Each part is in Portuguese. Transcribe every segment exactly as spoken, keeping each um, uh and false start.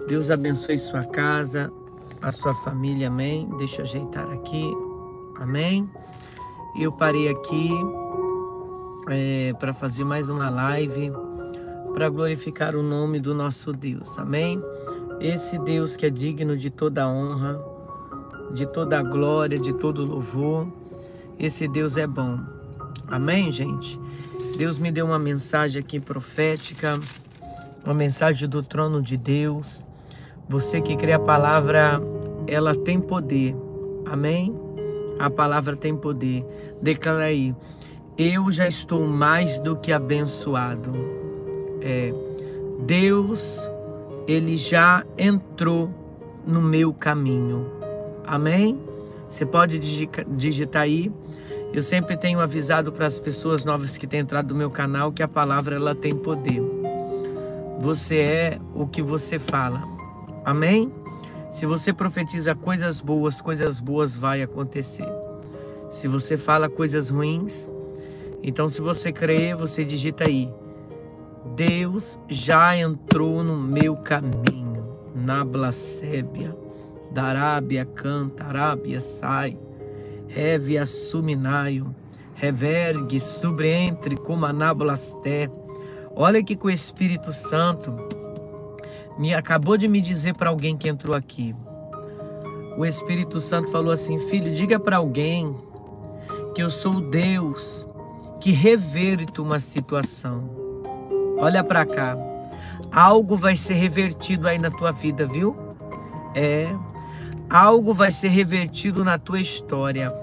Deus abençoe sua casa, a sua família, amém. Deixa eu ajeitar aqui, amém. Eu parei aqui é, para fazer mais uma live, para glorificar o nome do nosso Deus, amém. Esse Deus que é digno de toda honra, de toda glória, de todo louvor. Esse Deus é bom, amém, gente. Deus me deu uma mensagem aqui profética, uma mensagem do trono de Deus. Você que crê a palavra, ela tem poder, amém? A palavra tem poder. Declara aí: eu já estou mais do que abençoado. É, Deus, Ele já entrou no meu caminho, amém? Você pode digitar aí. Eu sempre tenho avisado para as pessoas novas que têm entrado no meu canal que a palavra ela tem poder. Você é o que você fala, amém? Se você profetiza coisas boas, coisas boas vai acontecer. Se você fala coisas ruins, então se você crer, você digita aí: Deus já entrou no meu caminho. Na blasébia, darábia canta, arábia sai, reve assuminaio, revergue, subreentre, como anablasté. Olha que com o Espírito Santo me acabou de me dizer para alguém que entrou aqui. O Espírito Santo falou assim: filho, diga para alguém que eu sou Deus que reverte uma situação. Olha para cá. Algo vai ser revertido aí na tua vida, viu? É. Algo vai ser revertido na tua história.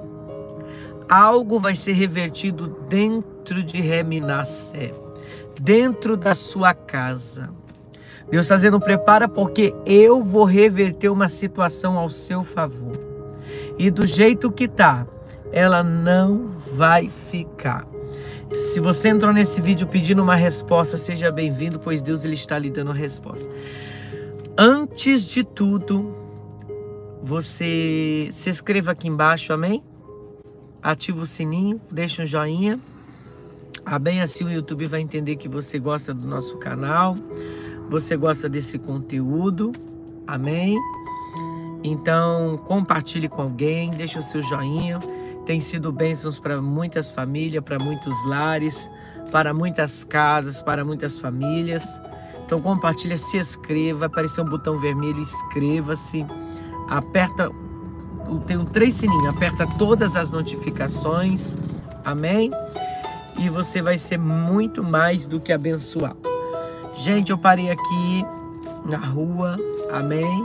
Algo vai ser revertido dentro de Reminassé, dentro da sua casa. Deus está dizendo: prepara, porque eu vou reverter uma situação ao seu favor. E do jeito que tá, ela não vai ficar. Se você entrou nesse vídeo pedindo uma resposta, seja bem-vindo, pois Deus ele está lhe dando a resposta. Antes de tudo, você se inscreva aqui embaixo, amém? Ativa o sininho, deixa um joinha. Bem assim o YouTube vai entender que você gosta do nosso canal, você gosta desse conteúdo, amém? Então compartilhe com alguém, deixa o seu joinha. Tem sido bênçãos para muitas famílias, para muitos lares, para muitas casas, para muitas famílias. Então compartilha, se inscreva, vai aparecer um botão vermelho, inscreva-se. Aperta, tem um três sininhos, aperta todas as notificações, amém? E você vai ser muito mais do que abençoado. Gente, eu parei aqui na rua, amém?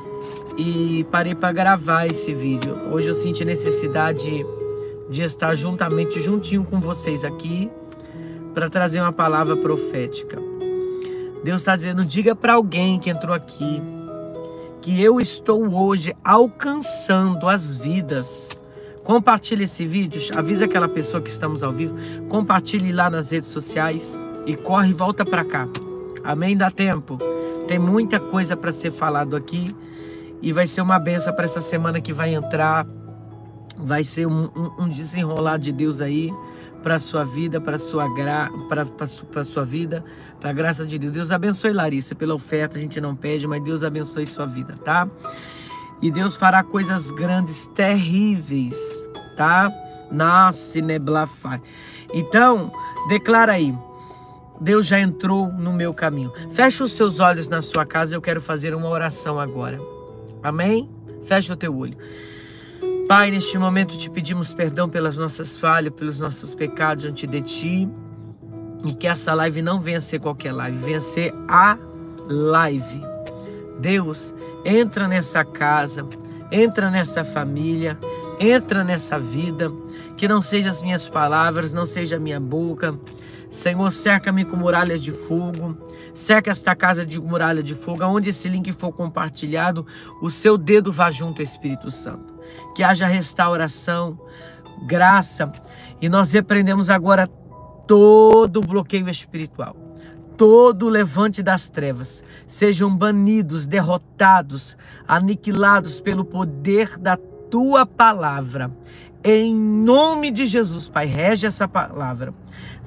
E parei para gravar esse vídeo. Hoje eu senti necessidade de estar juntamente, juntinho com vocês aqui, para trazer uma palavra profética. Deus está dizendo: diga para alguém que entrou aqui, que eu estou hoje alcançando as vidas. Compartilhe esse vídeo, avisa aquela pessoa que estamos ao vivo, compartilhe lá nas redes sociais e corre e volta para cá. Amém? Dá tempo. Tem muita coisa para ser falado aqui e vai ser uma benção para essa semana que vai entrar. Vai ser um, um, um desenrolar de Deus aí para a sua vida, para a sua, gra... sua vida, para a graça de Deus. Deus abençoe Larissa pela oferta, a gente não pede, mas Deus abençoe sua vida, tá? E Deus fará coisas grandes, terríveis, tá? Nasce neblafai. Então, declara aí: Deus já entrou no meu caminho. Fecha os seus olhos na sua casa, eu quero fazer uma oração agora. Amém? Fecha o teu olho. Pai, neste momento te pedimos perdão pelas nossas falhas, pelos nossos pecados diante de ti. E que essa live não venha ser qualquer live, venha ser a live. Deus, entra nessa casa, entra nessa família, entra nessa vida. Que não sejam as minhas palavras, não seja a minha boca. Senhor, cerca-me com muralha de fogo. Cerca esta casa de muralha de fogo. Aonde esse link for compartilhado, o seu dedo vá junto ao Espírito Santo. Que haja restauração, graça. E nós repreendemos agora todo bloqueio espiritual. Todo levante das trevas. Sejam banidos, derrotados, aniquilados pelo poder da tua palavra. Em nome de Jesus, Pai, rege essa palavra.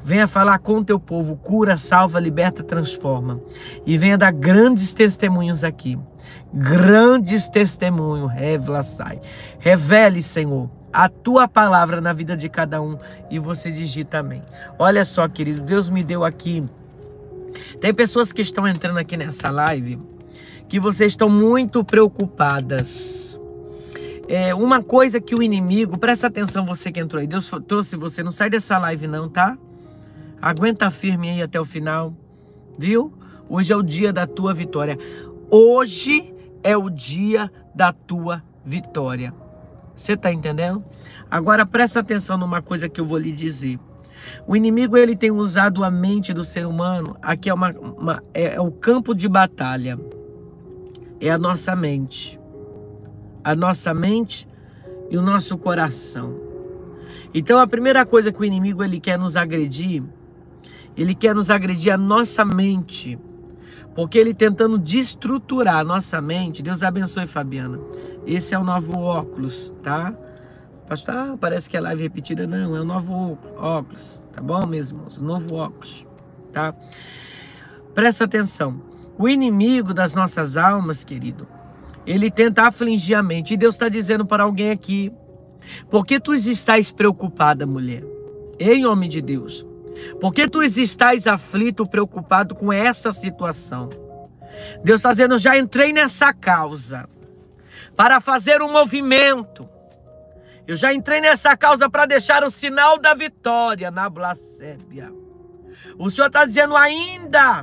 Venha falar com o teu povo, cura, salva, liberta, transforma. E venha dar grandes testemunhos aqui. Grandes testemunhos, revela, sai. Revele, Senhor, a tua palavra na vida de cada um. E você digita amém. Olha só, querido, Deus me deu aqui. Tem pessoas que estão entrando aqui nessa live que vocês estão muito preocupadas. É uma coisa que o inimigo, presta atenção você que entrou aí, Deus trouxe você, não sai dessa live não, tá? Aguenta firme aí até o final, viu? Hoje é o dia da tua vitória. Hoje é o dia da tua vitória. Você tá entendendo? Agora presta atenção numa coisa que eu vou lhe dizer. O inimigo, ele tem usado a mente do ser humano. Aqui é, uma, uma, é, é o campo de batalha. É a nossa mente. A nossa mente e o nosso coração. Então a primeira coisa que o inimigo ele quer nos agredir, ele quer nos agredir a nossa mente. Porque ele tentando destruturar a nossa mente. Deus abençoe, Fabiana. Esse é o novo óculos, tá? Pastor, ah, parece que é live repetida. Não, é o novo óculos, tá bom, meus irmãos? O novo óculos, tá? Presta atenção. O inimigo das nossas almas, querido, ele tenta afligir a mente. E Deus está dizendo para alguém aqui: por que tu estás preocupada, mulher? Em nome de Deus. Por que tu estás aflito, preocupado com essa situação? Deus está dizendo: já entrei nessa causa para fazer um movimento. Eu já entrei nessa causa para deixar o sinal da vitória na blasfêmia. O Senhor está dizendo ainda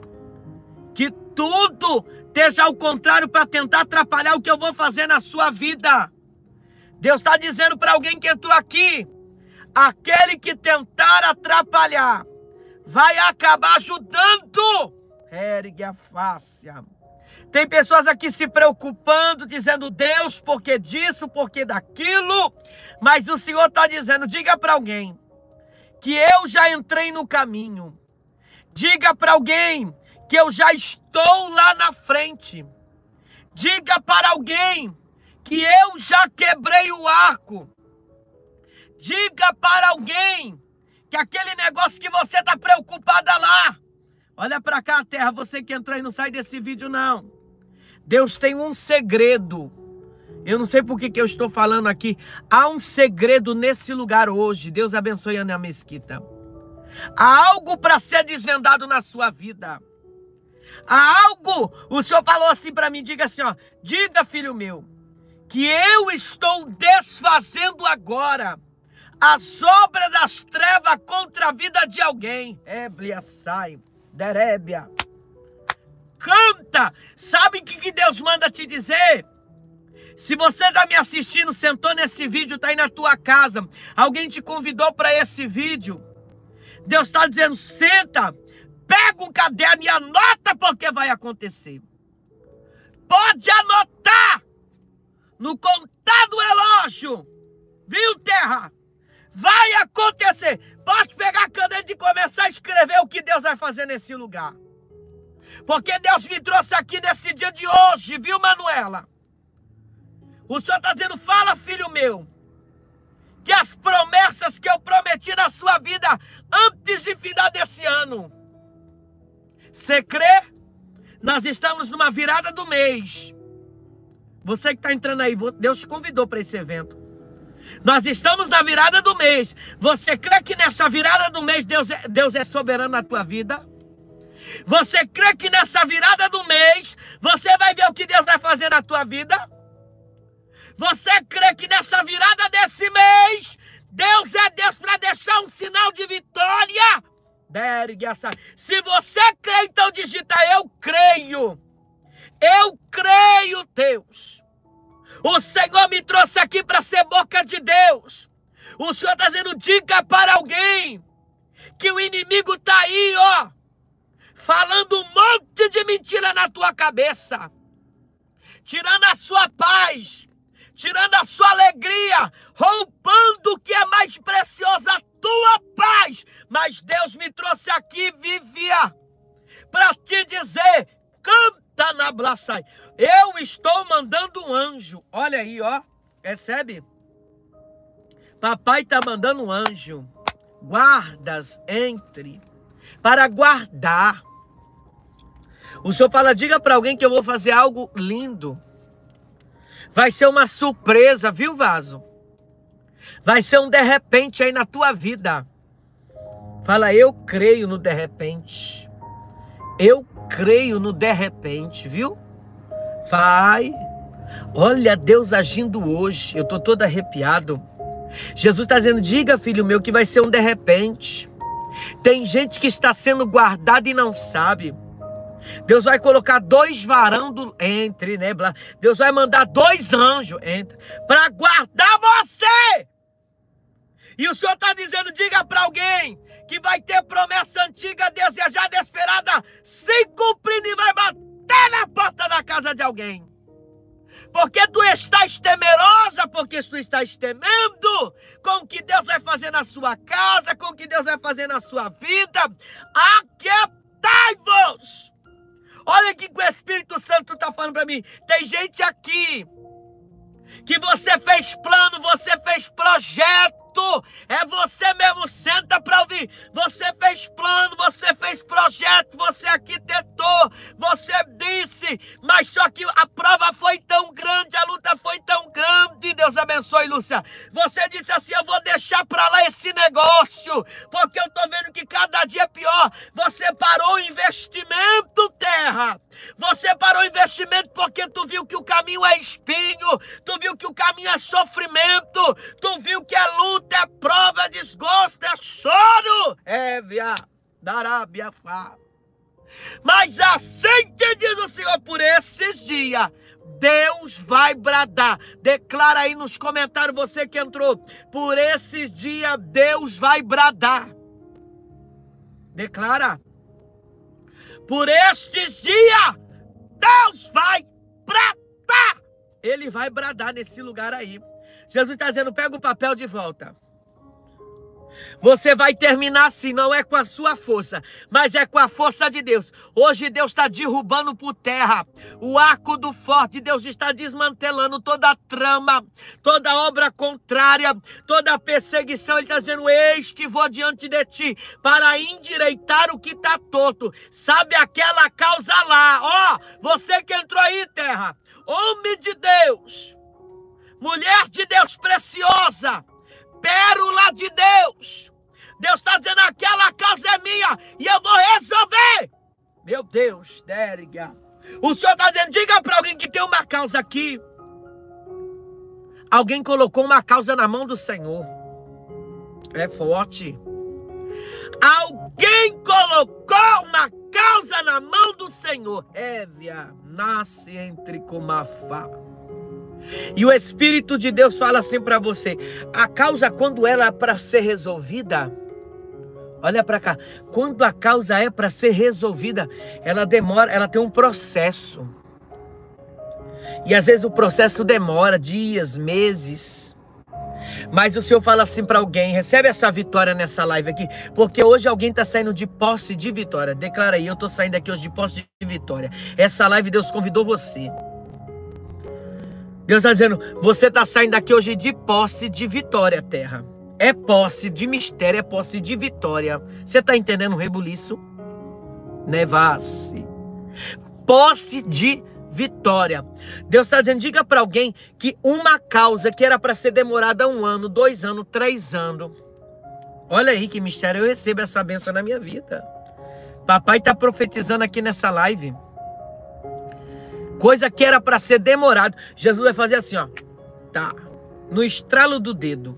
que tudo esteja ao contrário para tentar atrapalhar o que eu vou fazer na sua vida. Deus está dizendo para alguém que entrou aqui: aquele que tentar atrapalhar vai acabar ajudando. Ergue a face. Tem pessoas aqui se preocupando, dizendo: Deus, por que disso, por que daquilo? Mas o Senhor está dizendo: diga para alguém que eu já entrei no caminho. Diga para alguém que eu já estou lá na frente. Diga para alguém que eu já quebrei o arco. Diga para alguém que aquele negócio que você está preocupada lá. Olha para cá, terra, você que entrou aí, não sai desse vídeo não. Deus tem um segredo. Eu não sei por que que eu estou falando aqui. Há um segredo nesse lugar hoje. Deus abençoe a Ana Mesquita. Há algo para ser desvendado na sua vida. Há algo. O Senhor falou assim para mim, diga assim, ó. Diga, filho meu, que eu estou desfazendo agora as obras das trevas contra a vida de alguém. Éblia sai, derébia. Canta! Sabe o que, que Deus manda te dizer? Se você está me assistindo, sentou nesse vídeo, está aí na tua casa, alguém te convidou para esse vídeo, Deus está dizendo: senta, pega um caderno e anota, porque vai acontecer. Pode anotar no contado relógio, viu, terra? Vai acontecer. Pode pegar a caneta e começar a escrever o que Deus vai fazer nesse lugar. Porque Deus me trouxe aqui nesse dia de hoje, viu, Manuela? O Senhor está dizendo: fala, filho meu, que as promessas que eu prometi na sua vida antes de final desse ano. Você crê? Nós estamos numa virada do mês. Você que está entrando aí, Deus te convidou para esse evento. Nós estamos na virada do mês. Você crê que nessa virada do mês Deus é, Deus é soberano na tua vida? Você crê que nessa virada do mês você vai ver o que Deus vai fazer na tua vida? Você crê que nessa virada desse mês Deus é Deus para deixar um sinal de vitória? Se você crê, então digita: eu creio. Eu creio, Deus. O Senhor me trouxe aqui para ser boca de Deus. O Senhor está dizendo: diga para alguém que o inimigo está aí, ó, falando um monte de mentira na tua cabeça, tirando a sua paz, tirando a sua alegria, roubando o que é mais precioso, a tua paz. Mas Deus me trouxe aqui, Vivia, para te dizer: canta na blaçai. Eu estou mandando um anjo. Olha aí, ó. Recebe? Papai está mandando um anjo. guardas entre, para guardar. O Senhor fala, diga para alguém que eu vou fazer algo lindo. Vai ser uma surpresa, viu, vaso? Vai ser um de repente aí na tua vida. Fala, eu creio no de repente. Eu creio no de repente, viu? Vai. Olha Deus agindo hoje. Eu estou todo arrepiado. Jesus está dizendo, diga, filho meu, que vai ser um de repente. Tem gente que está sendo guardada e não sabe. Deus vai colocar dois varão do, entre, né? Deus vai mandar dois anjos entre para guardar você. E o Senhor está dizendo, diga para alguém que vai ter promessa antiga, desejada, esperada, se cumprindo e vai bater na porta da casa de alguém. Porque tu estás temerosa, porque tu estás temendo com o que Deus vai fazer na sua casa, com o que Deus vai fazer na sua vida. Aquietai-vos. Olha o que o Espírito Santo está falando para mim. Tem gente aqui que você fez plano, você fez projeto. É você mesmo, senta para ouvir. Você fez plano, você fez projeto, você arquitetou, você disse, mas só que a prova foi tão grande, a luta foi tão grande. Deus abençoe, Lúcia. Você disse assim, eu vou deixar para lá esse negócio, porque eu tô vendo que cada dia é pior. Você parou o investimento, terra. Você parou o investimento porque tu viu que o caminho é espinho, tu viu que o caminho é sofrimento, tu viu que é luta, é prova, é desgosto, é choro. É via, darabia, fá. Mas assim que diz o Senhor, por esses dias, Deus vai bradar. Declara aí nos comentários, você que entrou. Por esses dias, Deus vai bradar. Declara. Por estes dias, Deus vai bradar. Ele vai bradar nesse lugar aí. Jesus está dizendo, pega o papel de volta. Você vai terminar assim, não é com a sua força, mas é com a força de Deus. Hoje Deus está derrubando por terra o arco do forte. Deus está desmantelando toda a trama, toda a obra contrária, toda a perseguição. Ele está dizendo, eis que vou diante de ti para endireitar o que está torto. Sabe aquela causa lá, ó, oh, você que entrou aí, terra, homem de Deus, mulher de Deus preciosa, pérola de Deus. Deus está dizendo, aquela causa é minha e eu vou resolver. Meu Deus, Dériga. O Senhor está dizendo, diga para alguém que tem uma causa aqui. Alguém colocou uma causa na mão do Senhor. É forte. Alguém colocou uma causa na mão do Senhor. Évia, nasce entre comafá. E o Espírito de Deus fala assim para você, a causa quando ela é para ser resolvida, olha para cá, quando a causa é para ser resolvida, ela demora, ela tem um processo. E às vezes o processo demora dias, meses. Mas o Senhor fala assim para alguém, recebe essa vitória nessa live aqui, porque hoje alguém está saindo de posse de vitória. Declara aí, eu estou saindo aqui hoje de posse de vitória. Essa live Deus convidou você. Deus está dizendo, você está saindo daqui hoje de posse de vitória, terra. É posse de mistério, é posse de vitória. Você está entendendo o rebuliço? Nevasse. Posse de vitória. Deus está dizendo, diga para alguém que uma causa que era para ser demorada um ano, dois anos, três anos. Olha aí que mistério, eu recebo essa bênção na minha vida. Papai está profetizando aqui nessa live. Coisa que era para ser demorado. Jesus vai fazer assim, ó. Tá. No estralo do dedo.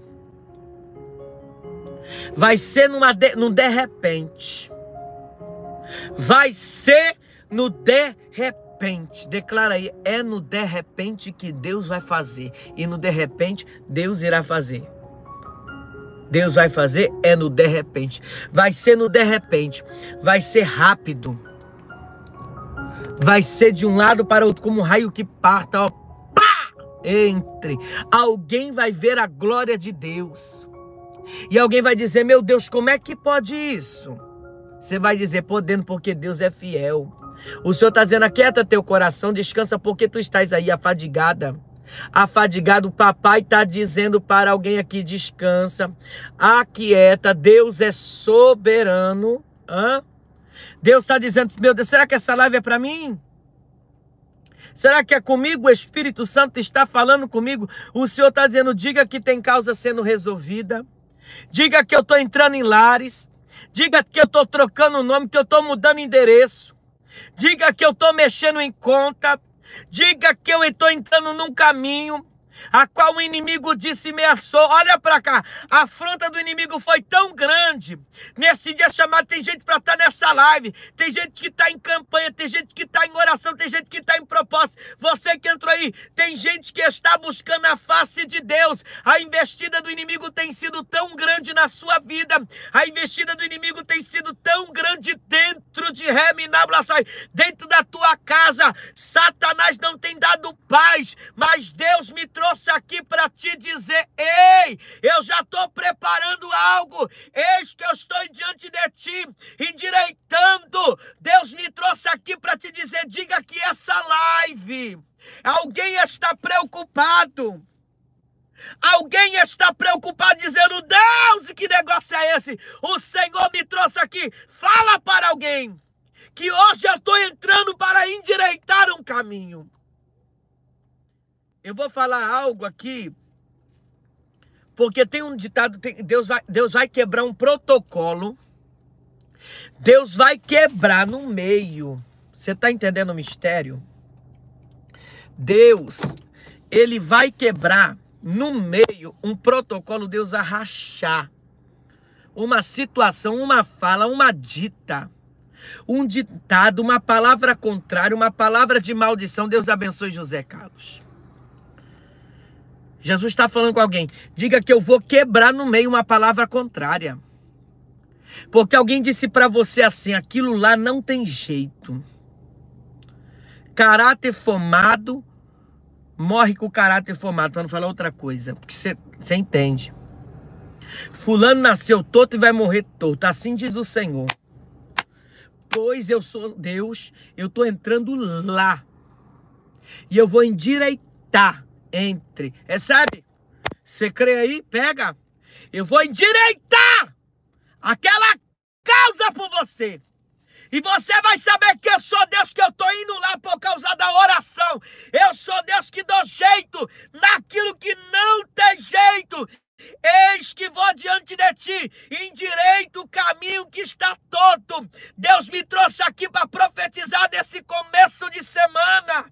Vai ser numa de, num de repente. Vai ser no de repente. Declara aí. É no de repente que Deus vai fazer. E no de repente Deus irá fazer. Deus vai fazer é no de repente. Vai ser no de repente. Vai ser rápido. Vai ser de um lado para o outro, como um raio que parta, ó, pá, entre. Alguém vai ver a glória de Deus. E alguém vai dizer, meu Deus, como é que pode isso? Você vai dizer, podendo, porque Deus é fiel. O Senhor está dizendo, aquieta teu coração, descansa, porque tu estás aí afadigada, afadigado, o papai está dizendo para alguém aqui: descansa, aquieta, Deus é soberano. Hã? Deus está dizendo: meu Deus, será que essa live é para mim? Será que é comigo? O Espírito Santo está falando comigo. O Senhor está dizendo: diga que tem causa sendo resolvida. Diga que eu estou entrando em lares. Diga que eu estou trocando o nome, que eu estou mudando endereço. Diga que eu estou mexendo em conta. Diga que eu estou entrando num caminho a qual o inimigo disse e ameaçou. Olha para cá, a afronta do inimigo foi tão grande. Nesse dia chamado, tem gente para estar nessa live, tem gente que está em campanha, tem gente que está em oração, tem gente que está em propósito. Você que entrou aí, tem gente que está buscando a face de Deus. A investida do inimigo tem sido tão grande na sua vida, a investida do inimigo tem sido tão grande dentro de Reminablaçai, dentro da tua casa. Satanás não tem dado paz, mas Deus me trouxe aqui para te dizer: ei, eu já estou preparando algo, eis que eu estou diante de ti, endireitando. Deus me trouxe aqui para te dizer: diga que essa live, alguém está preocupado, alguém está preocupado, dizendo: Deus, que negócio é esse? O Senhor me trouxe aqui. Fala para alguém que hoje eu estou entrando para endireitar um caminho. Eu vou falar algo aqui, porque tem um ditado, tem, Deus, vai, Deus vai quebrar um protocolo, Deus vai quebrar no meio. Você está entendendo o mistério? Deus, Ele vai quebrar no meio um protocolo, Deus vai rachar uma situação, uma fala, uma dita, um ditado, uma palavra contrária, uma palavra de maldição. Deus abençoe José Carlos. Jesus está falando com alguém: diga que eu vou quebrar no meio uma palavra contrária. Porque alguém disse para você assim: aquilo lá não tem jeito. Caráter formado morre com caráter formado, para não falar outra coisa. Porque você, você entende. Fulano nasceu torto e vai morrer torto. Assim diz o Senhor. Pois eu sou Deus, eu estou entrando lá. E eu vou endireitar. Entre, recebe? Você crê aí? Pega. Eu vou endireitar aquela causa por você. E você vai saber que eu sou Deus, que eu estou indo lá por causa da oração. Eu sou Deus que dou jeito naquilo que não tem jeito. Eis que vou diante de ti, endireito o caminho que está torto. Deus me trouxe aqui para profetizar nesse começo de semana.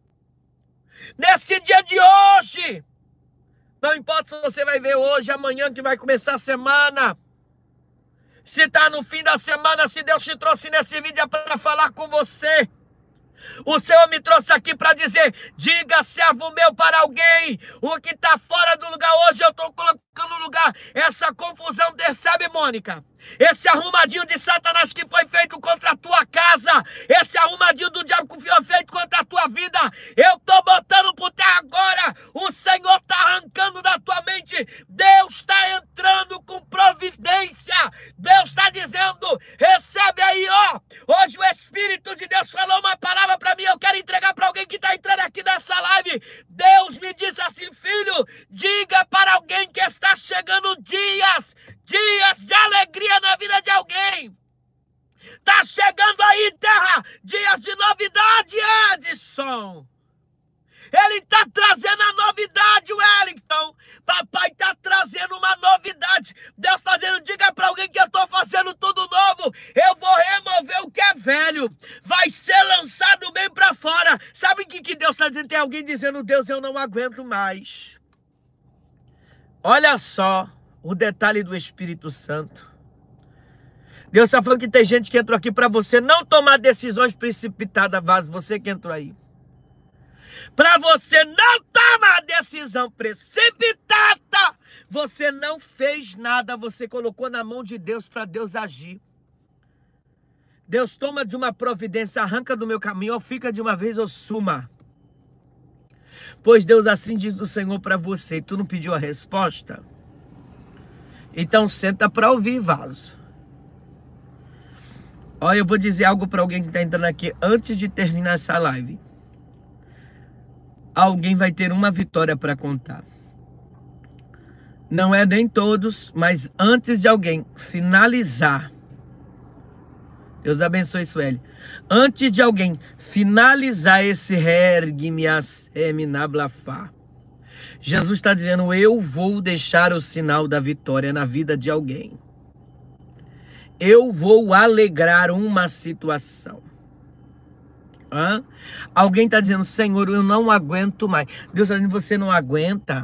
Nesse dia de hoje, não importa se você vai ver hoje, amanhã que vai começar a semana, se está no fim da semana, se Deus te trouxe nesse vídeo é para falar com você. O Senhor me trouxe aqui para dizer: diga, servo meu, para alguém, o que está fora do lugar hoje, eu estou colocando no lugar. Essa confusão, recebe, Mônica? Esse arrumadinho de Satanás que foi feito contra a tua casa, esse arrumadinho do diabo que foi feito contra a tua vida, eu estou botando por terra agora. O Senhor está arrancando da tua mente. Deus está entrando com providência. Deus está dizendo: recebe aí, ó. Hoje o Espírito de Deus falou uma palavra para mim, eu quero entregar para alguém que está entrando aqui nessa live. Deus me disse assim: filho, diga para alguém que está chegando dias, dias de alegria na vida de alguém. Está chegando aí, terra, dias de novidade, Edson. Ele está trazendo a novidade, Wellington. Papai está trazendo uma novidade. Deus está dizendo: diga para alguém que eu estou fazendo tudo novo. Eu vou remover o que é velho. Vai ser lançado bem para fora. Sabe o que, que Deus está dizendo? Tem alguém dizendo: Deus, eu não aguento mais. Olha só o detalhe do Espírito Santo. Deus está falando que tem gente que entrou aqui para você não tomar decisões precipitadas, vaso. Você que entrou aí. Para você não tomar decisão precipitada. Você não fez nada, você colocou na mão de Deus para Deus agir. Deus toma de uma providência, arranca do meu caminho, ou fica de uma vez ou suma. Pois Deus assim diz o Senhor para você. Tu não pediu a resposta? Então senta para ouvir, vaso. Olha, eu vou dizer algo para alguém que está entrando aqui antes de terminar essa live. alguém vai ter uma vitória para contar. Não é nem todos, mas antes de alguém finalizar, Deus abençoe Sueli. Antes de alguém finalizar esse ergue-me-as eminablafá, Jesus está dizendo, eu vou deixar o sinal da vitória na vida de alguém. Eu vou alegrar uma situação. Hã? Alguém está dizendo, Senhor, eu não aguento mais. Deus está dizendo, você não aguenta?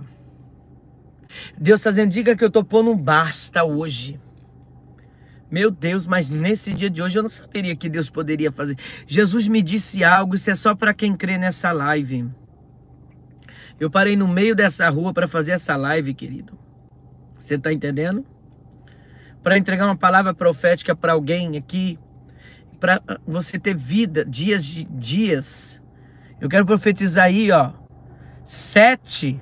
Deus está dizendo, diga que eu estou pondo um basta hoje. Meu Deus, mas nesse dia de hoje eu não saberia que Deus poderia fazer. Jesus me disse algo, isso é só para quem crê nessa live. Eu parei no meio dessa rua para fazer essa live, querido. Você está entendendo? Para entregar uma palavra profética para alguém aqui. Para você ter vida, dias de dias. Eu quero profetizar aí, ó. Sete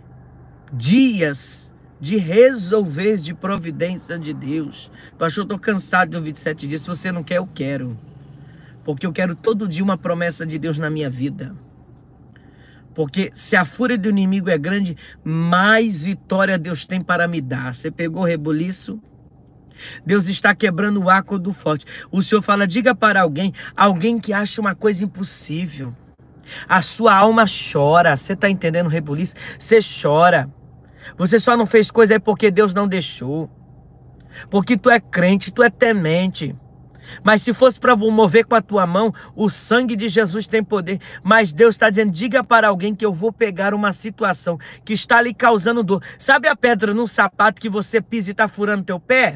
dias de resolver de providência de Deus. Pastor, eu tô cansado de ouvir de sete dias. Se você não quer, eu quero. Porque eu quero todo dia uma promessa de Deus na minha vida. Porque se a fúria do inimigo é grande, mais vitória Deus tem para me dar. Você pegou o rebuliço? Deus está quebrando o arco do forte. O Senhor fala, diga para alguém, alguém que acha uma coisa impossível. A sua alma chora. Você está entendendo o rebuliço? Você chora. Você só não fez coisa aí porque Deus não deixou. Porque tu é crente, tu é temente. Mas se fosse para mover com a tua mão, o sangue de Jesus tem poder. Mas Deus está dizendo, diga para alguém que eu vou pegar uma situação que está lhe causando dor. Sabe a pedra no sapato que você pisa e está furando teu pé?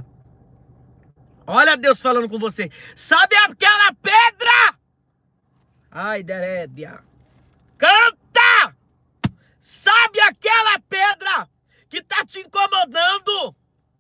Olha Deus falando com você. Sabe aquela pedra? Ai, Derédia. Canta! Sabe aquela pedra que está te incomodando?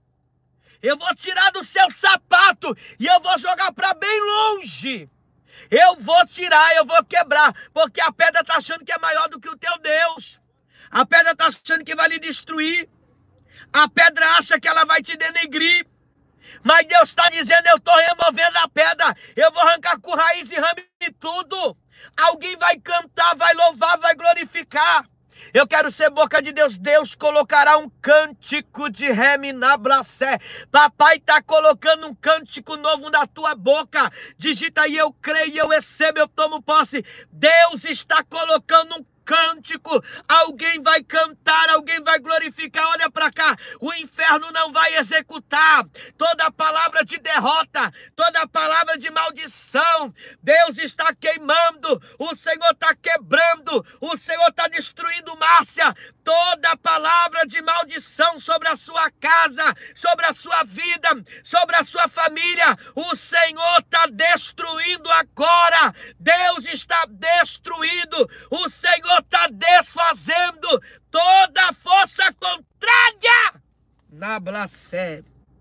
Eu vou tirar do seu sapato e eu vou jogar para bem longe. Eu vou tirar, eu vou quebrar, porque a pedra está achando que é maior do que o teu Deus. A pedra está achando que vai lhe destruir. A pedra acha que ela vai te denegrir. Mas Deus está dizendo, eu estou removendo a pedra. Eu vou arrancar com raiz e ramo e tudo. Alguém vai cantar, vai louvar, vai glorificar. Eu quero ser boca de Deus. Deus colocará um cântico de reminablacé. Papai está colocando um cântico novo na tua boca. Digita aí, eu creio, eu recebo, eu tomo posse. Deus está colocando um cântico, alguém vai cantar, alguém vai glorificar. Olha para cá, o inferno não vai executar toda palavra de derrota, toda palavra de maldição. Deus está queimando, o Senhor está quebrando, o Senhor está destruindo. Márcia, toda palavra de maldição sobre a sua casa, sobre a sua vida, sobre a sua família, o Senhor está destruindo agora. Deus está destruindo, o Senhor está desfazendo toda a força contrária na blasfêmia.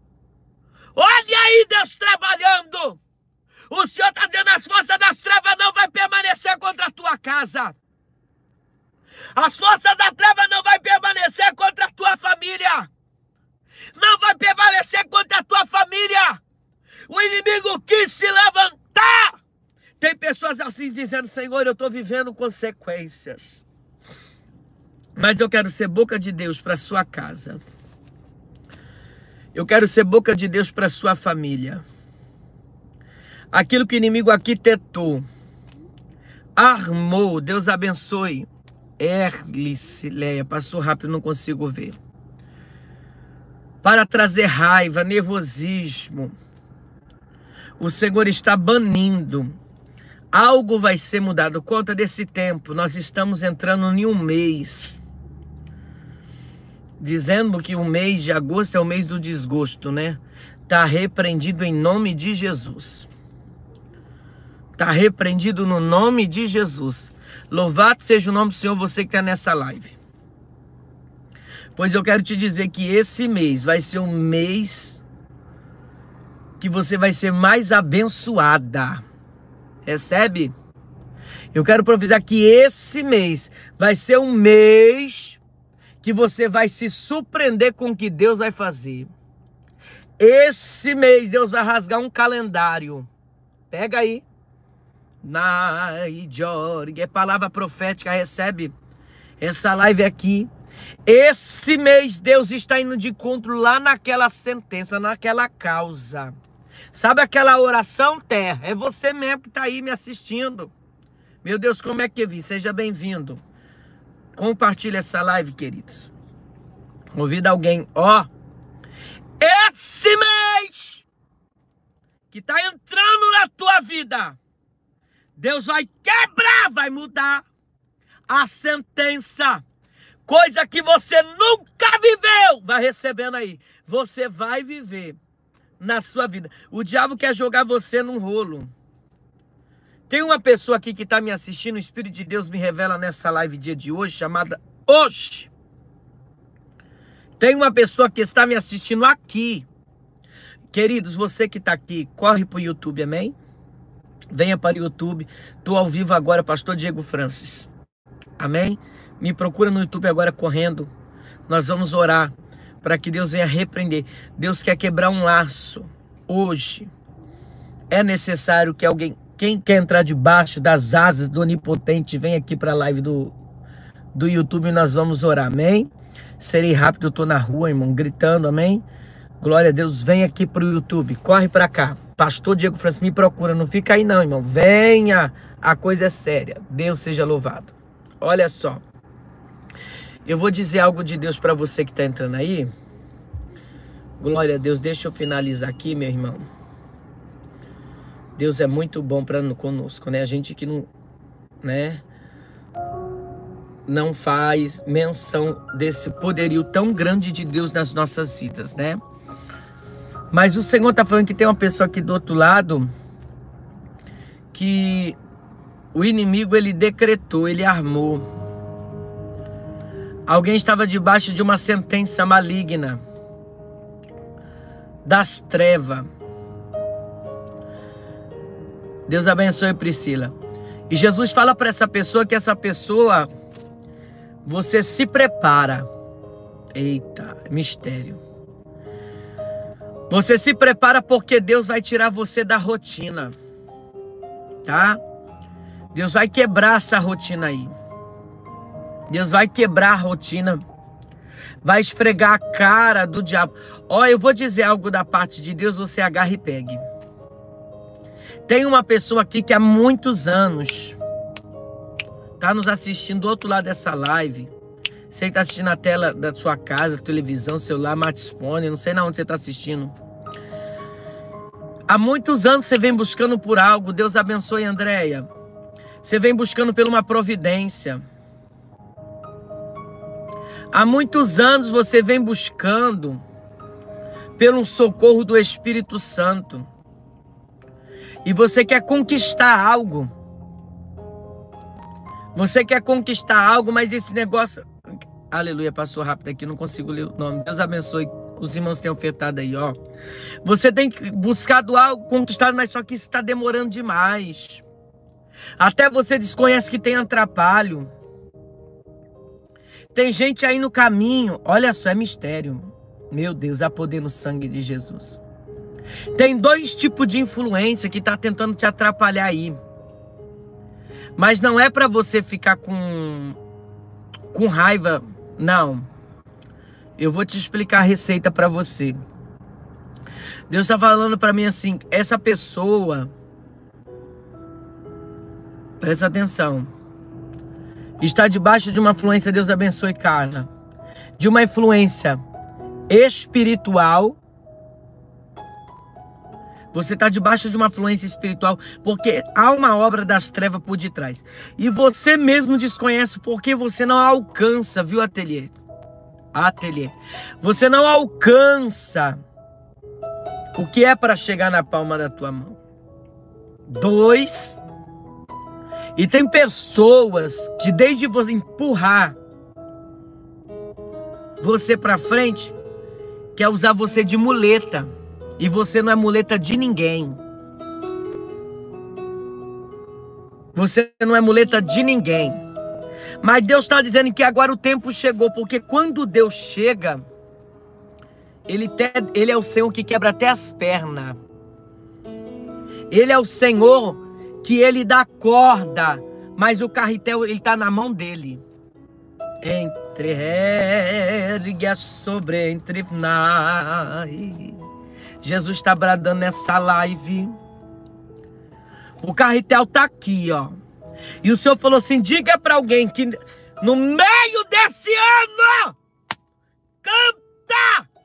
Olha aí Deus trabalhando. O Senhor está dizendo, as forças das trevas não vai permanecer contra a tua casa. As forças da treva não vai permanecer contra a tua família. Não vai prevalecer contra a tua família. O inimigo quis se levantar. Tem pessoas assim dizendo, Senhor, eu estou vivendo consequências. Mas eu quero ser boca de Deus para a sua casa. Eu quero ser boca de Deus para a sua família. Aquilo que o inimigo arquitetou, armou, Deus abençoe. Erliceia, passou rápido, não consigo ver. Para trazer raiva, nervosismo, o Senhor está banindo. Algo vai ser mudado. Conta desse tempo, nós estamos entrando em um mês. Dizendo que o mês de agosto é o mês do desgosto, né? Está repreendido em nome de Jesus. Está repreendido no nome de Jesus. Louvado seja o nome do Senhor, você que está nessa live. Pois eu quero te dizer que esse mês vai ser um mês que você vai ser mais abençoada. Recebe? Eu quero profetizar que esse mês vai ser um mês que você vai se surpreender com o que Deus vai fazer. Esse mês Deus vai rasgar um calendário. Pega aí. É palavra profética, recebe. essa live aqui, esse mês Deus está indo de encontro lá naquela sentença, naquela causa. Sabe aquela oração, terra? É você mesmo que está aí me assistindo. Meu Deus, como é que eu vi? Seja bem-vindo. Compartilhe essa live, queridos. Convida alguém, ó. Esse mês que está entrando na tua vida, Deus vai quebrar, vai mudar a sentença. Coisa que você nunca viveu, vai recebendo aí. Você vai viver na sua vida. O diabo quer jogar você num rolo. Tem uma pessoa aqui que está me assistindo, o Espírito de Deus me revela nessa live dia de hoje, chamada Hoje. Tem uma pessoa que está me assistindo aqui. Queridos, você que está aqui, corre para o YouTube, amém? Venha para o YouTube. Estou ao vivo agora, pastor Diego Francis. Amém? Me procura no YouTube agora correndo. Nós vamos orar para que Deus venha repreender. Deus quer quebrar um laço. Hoje é necessário que alguém, quem quer entrar debaixo das asas do Onipotente, venha aqui para a live do, do YouTube e nós vamos orar, amém? Serei rápido, eu estou na rua, irmão, gritando, amém? Glória a Deus, vem aqui para o YouTube, corre para cá. Pastor Diego Francis, me procura, não fica aí não, irmão. Venha, a coisa é séria. Deus seja louvado. Olha só. Eu vou dizer algo de Deus para você que está entrando aí. Glória a Deus, deixa eu finalizar aqui, meu irmão. Deus é muito bom para conosco, né? A gente que não, né, não faz menção desse poderio tão grande de Deus nas nossas vidas, né? Mas o Senhor está falando que tem uma pessoa aqui do outro lado que o inimigo, ele decretou, ele armou. Alguém estava debaixo de uma sentença maligna das trevas. Deus abençoe, Priscila. E Jesus fala para essa pessoa que essa pessoa, você se prepara. Eita, mistério. Você se prepara porque Deus vai tirar você da rotina, tá? Deus vai quebrar essa rotina aí. Deus vai quebrar a rotina. Vai esfregar a cara do diabo. Ó, eu vou dizer algo da parte de Deus, você agarra e pegue. Tem uma pessoa aqui que há muitos anos tá nos assistindo do outro lado dessa live. Você está assistindo na tela da sua casa, televisão, celular, smartphone, não sei na onde você está assistindo. Há muitos anos você vem buscando por algo. Deus abençoe, Andréia. Você vem buscando por uma providência. Há muitos anos você vem buscando pelo socorro do Espírito Santo. E você quer conquistar algo. Você quer conquistar algo, mas esse negócio... Aleluia, passou rápido aqui, não consigo ler o nome. Deus abençoe, os irmãos têm ofertado aí, ó. Você tem buscado algo, conquistado, mas só que isso está demorando demais. Até você desconhece que tem atrapalho. Tem gente aí no caminho, olha só, é mistério. Meu Deus, há poder no sangue de Jesus. Tem dois tipos de influência que está tentando te atrapalhar aí. Mas não é para você ficar com, com raiva, não. Eu vou te explicar a receita para você. Deus está falando para mim assim, essa pessoa, presta atenção, está debaixo de uma influência, Deus abençoe, Carla, de uma influência espiritual. Você está debaixo de uma influência espiritual, porque há uma obra das trevas por detrás. E você mesmo desconhece porque você não alcança, viu, ateliê? Ateliê. Você não alcança o que é para chegar na palma da tua mão. Dois. E tem pessoas que desde você empurrar você para frente, quer usar você de muleta. E você não é muleta de ninguém. Você não é muleta de ninguém. Mas Deus está dizendo que agora o tempo chegou. Porque quando Deus chega, Ele, te, ele é o Senhor que quebra até as pernas. Ele é o Senhor que Ele dá corda. Mas o carretel, ele está na mão dele. entre ergue sobre entre nai. Jesus está bradando nessa live. O carretel tá aqui, ó. E o Senhor falou assim: diga para alguém que no meio desse ano, canta!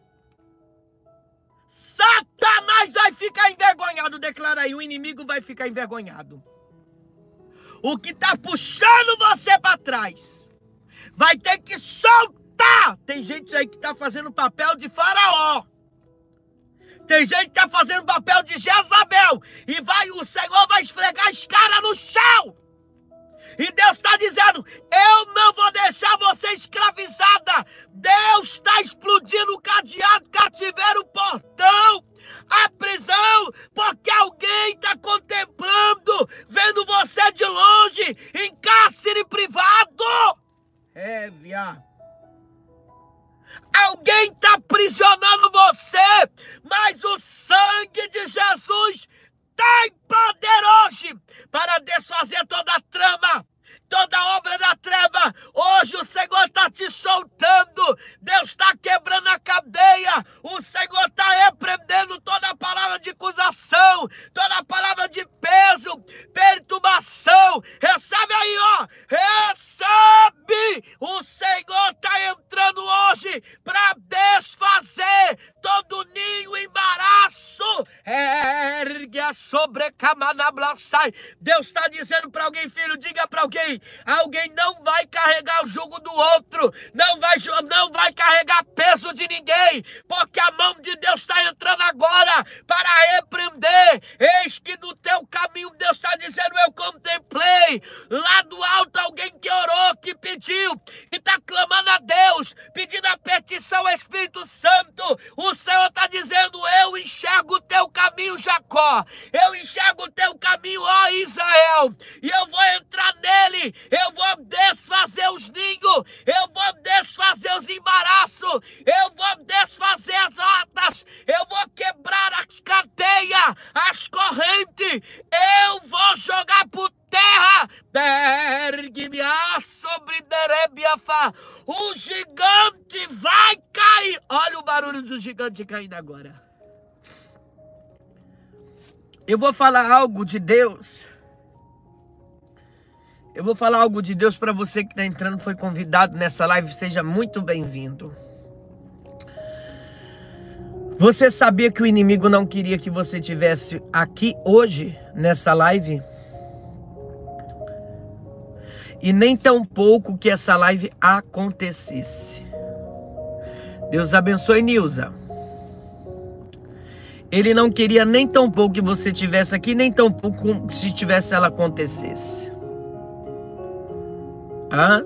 Satanás vai ficar envergonhado. Declara aí, o inimigo vai ficar envergonhado. O que tá puxando você para trás vai ter que soltar. Tem gente aí que tá fazendo papel de faraó. Tem gente que tá fazendo papel de Jezabel. E vai, o Senhor vai esfregar as caras no chão. E Deus está dizendo: eu não vou deixar você escravizada. Deus está explodindo o cadeado, cativeiro, o portão, a prisão, porque alguém está contemplando, vendo você de longe, em cárcere privado. É, viado. Alguém está aprisionando você, mas o sangue de Jesus tem poder hoje para desfazer toda a trama, toda a obra da treva. Hoje o Senhor está te soltando. Deus está quebrando a cadeia. O Senhor está repreendendo toda a palavra de acusação, toda a palavra de peso, perturbação. Recebe aí, ó. Recebe. O Senhor está entrando hoje para desfazer todo ninho, embaraço. Ergue a sobrecamanablai. Deus está dizendo para alguém, filho, diga para alguém: alguém não vai carregar o jugo do outro, não vai, não vai carregar peso de ninguém, porque a mão de Deus está entrando agora para repreender. Eis que no teu caminho, Deus está dizendo: eu contemplei lá do alto alguém que orou, que pediu, e está clamando a Deus, pedindo a petição ao Espírito Santo. O Senhor está dizendo: eu enxergo o teu caminho, Jacó, eu enxergo o teu caminho, ó Israel, e eu vou entrar nele. Eu vou desfazer os ninhos, eu vou desfazer os embaraços, eu vou desfazer as atas, eu vou quebrar as cadeias, as correntes, eu vou jogar por terra. Sobre Derebiafá, o gigante vai cair. Olha o barulho do gigante caindo agora. Eu vou falar algo de Deus. Eu vou falar algo de Deus para você que está entrando, foi convidado nessa live. Seja muito bem-vindo. Você sabia que o inimigo não queria que você estivesse aqui hoje, nessa live? E nem tão pouco que essa live acontecesse. Deus abençoe, Nilza. Ele não queria nem tão pouco que você estivesse aqui, nem tão pouco se tivesse ela acontecesse. Ah?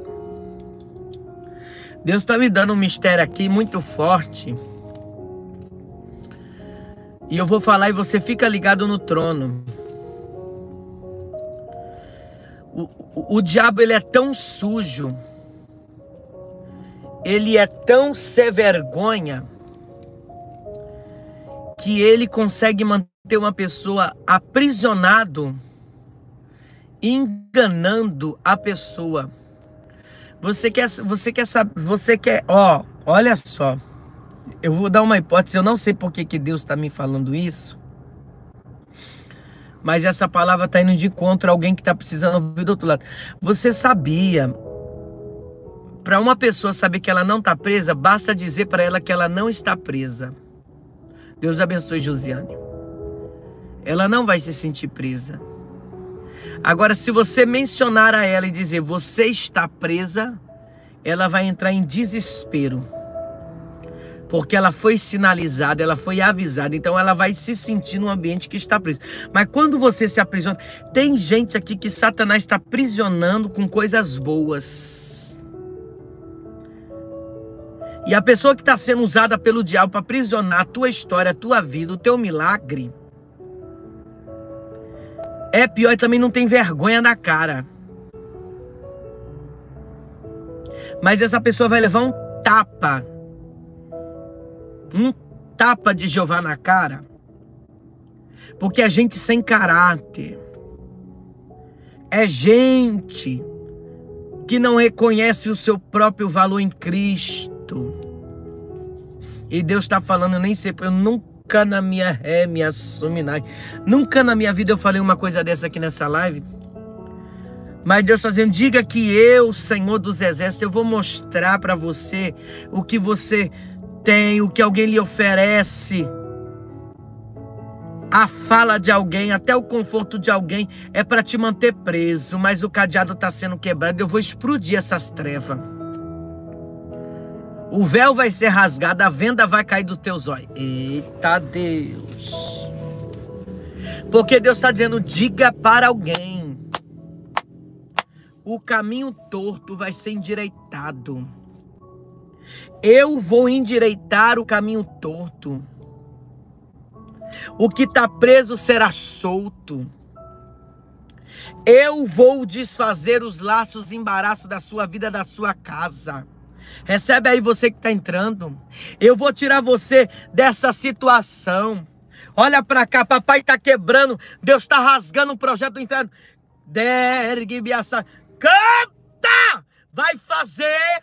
Deus está me dando um mistério aqui muito forte. E eu vou falar e você fica ligado no trono. O, o, o diabo, ele é tão sujo. Ele é tão sem vergonha. Que ele consegue manter uma pessoa aprisionado. Enganando a pessoa. Você quer, você quer saber, você quer, ó, olha só. Eu vou dar uma hipótese, eu não sei por que que Deus está me falando isso. Mas essa palavra está indo de encontro a alguém que está precisando ouvir do outro lado. Você sabia, para uma pessoa saber que ela não está presa, basta dizer para ela que ela não está presa. Deus abençoe, Josiane. Ela não vai se sentir presa. Agora, se você mencionar a ela e dizer: você está presa, ela vai entrar em desespero. Porque ela foi sinalizada, ela foi avisada, então ela vai se sentir num ambiente que está preso. Mas quando você se aprisiona, tem gente aqui que Satanás está aprisionando com coisas boas. E a pessoa que está sendo usada pelo diabo para aprisionar a tua história, a tua vida, o teu milagre, é pior e também não tem vergonha na cara. Mas essa pessoa vai levar um tapa. Um tapa de Jeová na cara. Porque é gente sem caráter. É gente que não reconhece o seu próprio valor em Cristo. E Deus está falando, eu nem sei, eu nunca na minha ré me assumi nada. Nunca na minha vida eu falei uma coisa dessa aqui nessa live. Mas Deus está dizendo, diga que eu, Senhor dos Exércitos, eu vou mostrar para você o que você tem, o que alguém lhe oferece. A fala de alguém, até o conforto de alguém é para te manter preso, mas o cadeado está sendo quebrado. Eu vou explodir essas trevas. O véu vai ser rasgado, a venda vai cair dos teus olhos. Eita Deus! Porque Deus está dizendo, diga para alguém, o caminho torto vai ser endireitado. Eu vou endireitar o caminho torto. O que está preso será solto. Eu vou desfazer os laços e embaraços da sua vida, da sua casa. Recebe aí você que está entrando. Eu vou tirar você dessa situação. Olha para cá, papai está quebrando. Deus está rasgando o projeto do inferno. Canta! Vai fazer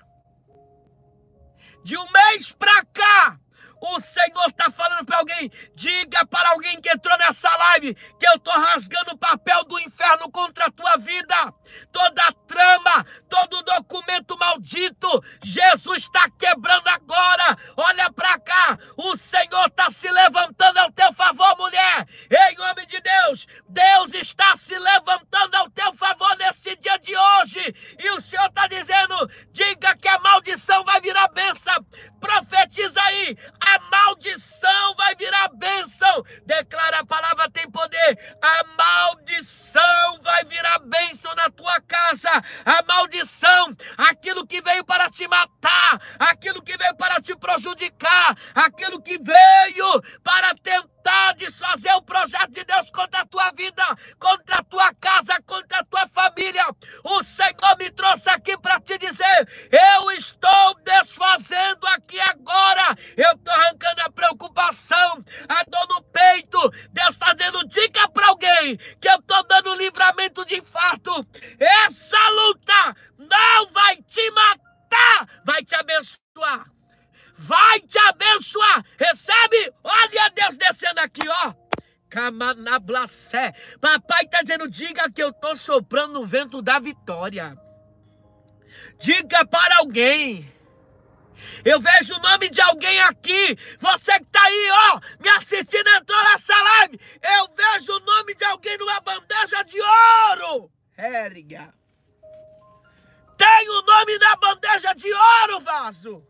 de um mês para cá. O Senhor está falando para alguém, diga para alguém que entrou nessa live, que eu estou rasgando o papel do inferno contra a tua vida. Toda a trama, todo documento maldito, Jesus está quebrando agora. Olha para cá, o Senhor está se levantando ao teu favor, mulher. Em nome de Deus, Deus está se levantando ao teu favor nesse dia de hoje. E o Senhor está dizendo, diga que a maldição vai virar bênção. Profetiza aí, a maldição vai virar bênção. Declara a palavra, tem poder. A maldição vai virar bênção na tua casa. A maldição, aquilo que veio para te matar, aquilo que veio para te prejudicar, aquilo que veio para tentar desfazer o projeto de Deus contra a tua vida, contra a tua casa, contra a tua família. O Senhor me trouxe aqui para te dizer, eu estou desfazendo aqui agora. Eu estou arrancando a preocupação, a dor no peito. Deus está dando dica para alguém que eu estou dando livramento de infarto. Essa luta não vai te matar, vai te abençoar. Vai te abençoar. Recebe? Olha Deus descendo aqui, ó. Camanablacé. Papai está dizendo, diga que eu estou soprando o vento da vitória. Diga para alguém. Eu vejo o nome de alguém aqui. Você que está aí, ó, me assistindo, entrou nessa live. Eu vejo o nome de alguém numa bandeja de ouro. Erga. Tem o nome na bandeja de ouro, vaso.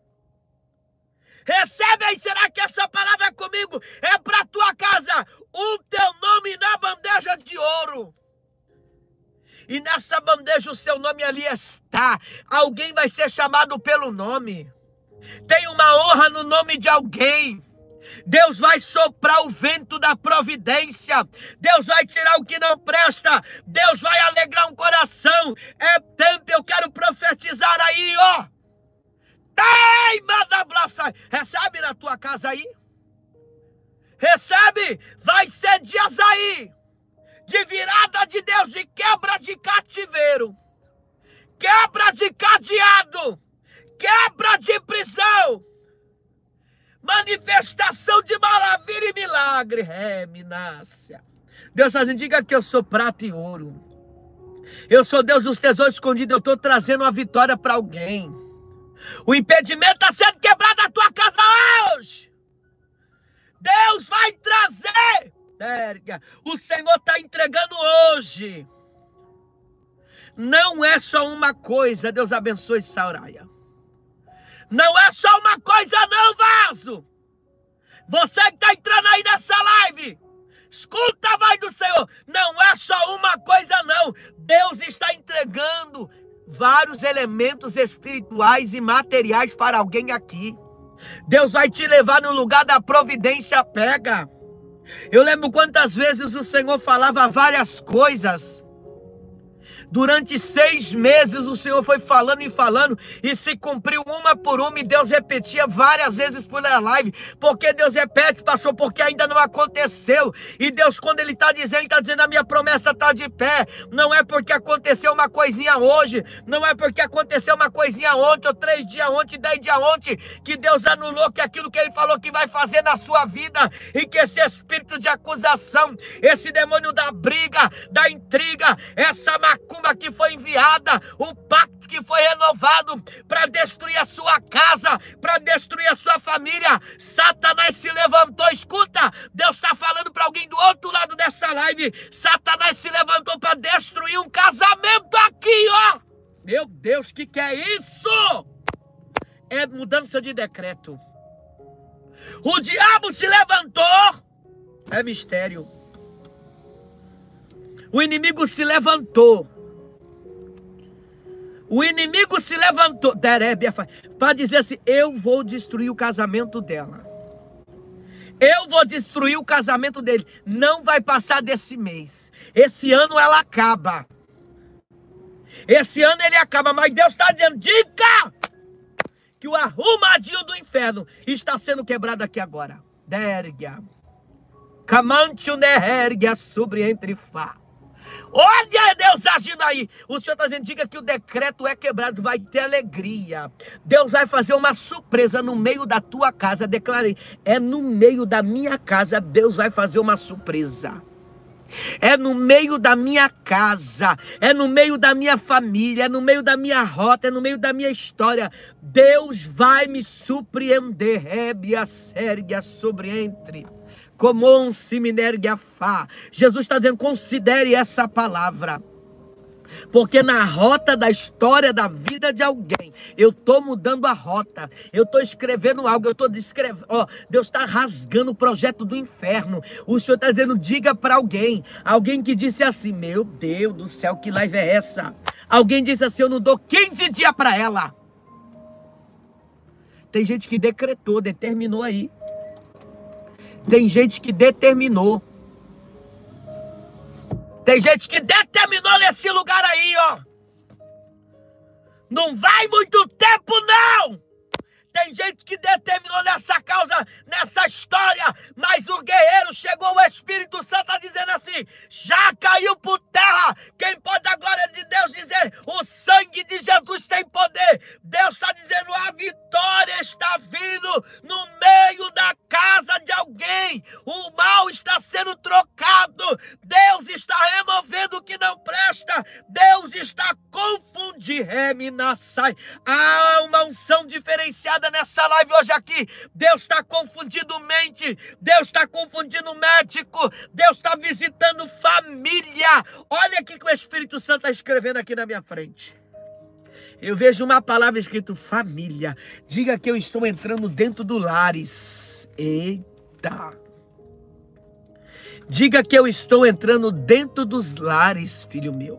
Recebe aí, será que essa palavra é comigo? É para tua casa. O teu nome na bandeja de ouro. E nessa bandeja o seu nome ali está. Alguém vai ser chamado pelo nome. Tem uma honra no nome de alguém. Deus vai soprar o vento da providência. Deus vai tirar o que não presta. Deus vai alegrar um coração. É tempo, eu quero profetizar aí, ó. Recebe na tua casa aí. Recebe. Vai ser dias aí de virada de Deus, de quebra de cativeiro, quebra de cadeado, quebra de prisão, manifestação de maravilha e milagre. É, Minácia. Deus está dizendo, diga que eu sou prata e ouro. Eu sou Deus dos tesouros escondidos. Eu estou trazendo uma vitória para alguém. O impedimento está sendo quebrado na tua casa hoje. Deus vai trazer. O Senhor está entregando hoje. Não é só uma coisa. Deus abençoe Sauraia. Não é só uma coisa não, vaso. Você que está entrando aí nessa live, escuta a voz do Senhor. Não é só uma coisa não. Deus está entregando vários elementos espirituais e materiais para alguém aqui. Deus vai te levar no lugar da providência. Pega. Eu lembro quantas vezes o Senhor falava várias coisas. Durante seis meses o Senhor foi falando e falando, e se cumpriu uma por uma, e Deus repetia várias vezes por na live. Porque Deus repete, pastor? Porque ainda não aconteceu. E Deus, quando Ele está dizendo, Ele está dizendo, a minha promessa está de pé. Não é porque aconteceu uma coisinha hoje, não é porque aconteceu uma coisinha ontem, ou três dias ontem, dez dias ontem, que Deus anulou que aquilo que Ele falou que vai fazer na sua vida, e que esse espírito de acusação, esse demônio da briga, da intriga, essa macumba que foi enviada, o pacto que foi renovado para destruir a sua casa, para destruir a sua família, Satanás se levantou. Escuta, Deus está falando para alguém do outro lado dessa live. Satanás se levantou para destruir um casamento aqui, ó. Meu Deus, que que é isso? É mudança de decreto. O diabo se levantou. É mistério. O inimigo se levantou. O inimigo se levantou para dizer assim: eu vou destruir o casamento dela. Eu vou destruir o casamento dele. Não vai passar desse mês. Esse ano ela acaba. Esse ano ele acaba. Mas Deus está dizendo: diga que o arrumadinho do inferno está sendo quebrado aqui agora. Dergia. Camancho dergia sobre entre fá. Olha Deus agindo aí. O Senhor está dizendo: diga que o decreto é quebrado. Vai ter alegria. Deus vai fazer uma surpresa no meio da tua casa. Declarei: é no meio da minha casa. Deus vai fazer uma surpresa. É no meio da minha casa, é no meio da minha família, é no meio da minha rota, é no meio da minha história. Deus vai me surpreender. Rébia, sérgia, sobre entre. Como um siminergiafá. Jesus está dizendo: considere essa palavra. Porque na rota da história da vida de alguém, eu estou mudando a rota. Eu estou escrevendo algo, eu estou descrevendo. Ó, Deus está rasgando o projeto do inferno. O Senhor está dizendo: diga para alguém. Alguém que disse assim: meu Deus do céu, que live é essa? Alguém disse assim: eu não dou quinze dias para ela. Tem gente que decretou, determinou aí. Tem gente que determinou. Tem gente que determinou nesse lugar aí, ó. Não vai muito tempo, não. Tem gente que determinou nessa causa, nessa história. Mas o guerreiro chegou, o Espírito Santo está dizendo assim: já caiu por terra. Quem pode dar glória de Deus dizer: o sangue de Jesus tem poder. Deus está dizendo: a vitória está vindo no meio da casa de alguém. O mal está sendo trocado. Deus está removendo o que não presta. Deus está confundindo. Reminassai. Há uma unção diferenciada nessa live hoje aqui. Deus está confundindo mente. Deus está confundindo médico. Deus está visitando família. Olha aqui que o Espírito Santo está escrevendo aqui na minha frente. Eu vejo uma palavra escrito família. Diga que eu estou entrando dentro do lares. Eita. Diga que eu estou entrando dentro dos lares, filho meu.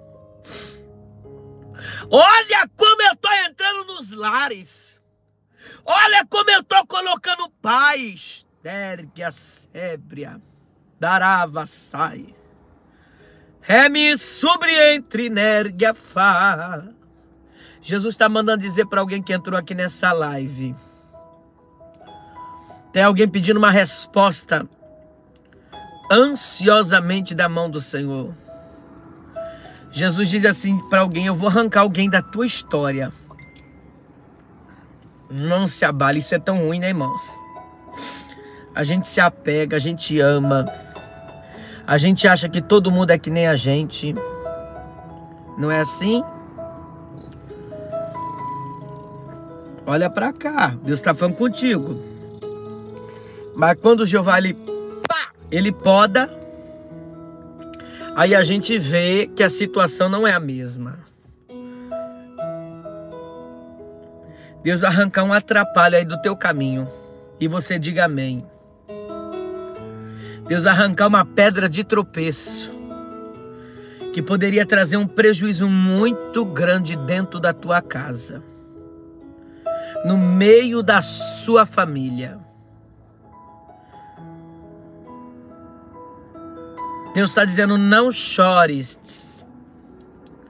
Olha como eu estou entrando nos lares. Olha como eu estou colocando paz. Dergia sébria. Darava sai. Remi sobre entre nergia fá. Jesus está mandando dizer para alguém que entrou aqui nessa live. Tem alguém pedindo uma resposta ansiosamente da mão do Senhor. Jesus diz assim para alguém: eu vou arrancar alguém da tua história. Não se abale, isso é tão ruim, né, irmãos? A gente se apega, a gente ama. A gente acha que todo mundo é que nem a gente. Não é assim? Olha para cá, Deus está falando contigo. Mas quando o Jeová ele, pá, ele poda, aí a gente vê que a situação não é a mesma. Deus vai arrancar um atrapalho aí do teu caminho. E você diga amém. Deus vai arrancar uma pedra de tropeço que poderia trazer um prejuízo muito grande dentro da tua casa, no meio da sua família. Deus está dizendo: não chores.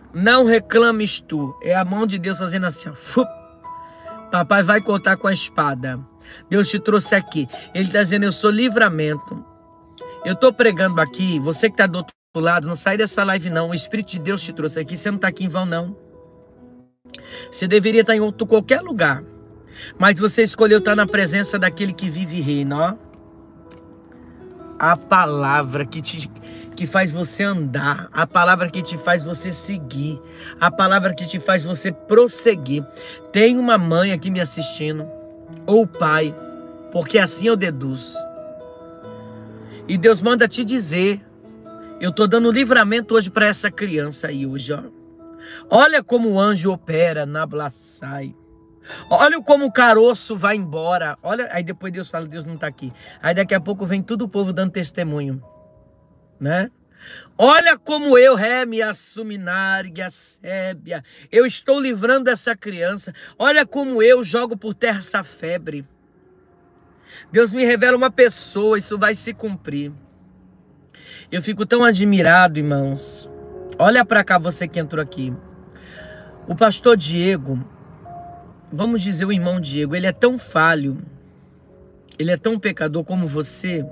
Não reclames tu. É a mão de Deus fazendo assim, ó. Fup. Papai vai cortar com a espada. Deus te trouxe aqui. Ele está dizendo, eu sou livramento. Eu estou pregando aqui. Você que está do outro lado, não sai dessa live não. O Espírito de Deus te trouxe aqui. Você não está aqui em vão não. Você deveria estar em outro qualquer lugar. Mas você escolheu estar na presença daquele que vive e reina, ó. A palavra que te... que faz você andar, a palavra que te faz você seguir, a palavra que te faz você prosseguir. Tem uma mãe aqui me assistindo, ou pai, porque assim eu deduzo. E Deus manda te dizer, eu estou dando livramento hoje para essa criança aí hoje, ó. Olha como o anjo opera na Blassai. Olha como o caroço vai embora. Olha, aí depois Deus fala, Deus não está aqui. Aí daqui a pouco vem todo o povo dando testemunho. Né? Olha como eu, ré, me assuminar e a sébia. Eu estou livrando essa criança. Olha como eu jogo por terra essa febre. Deus me revela uma pessoa, isso vai se cumprir. Eu fico tão admirado, irmãos. Olha para cá, você que entrou aqui. O pastor Diego, vamos dizer o irmão Diego, ele é tão falho, ele é tão pecador como você.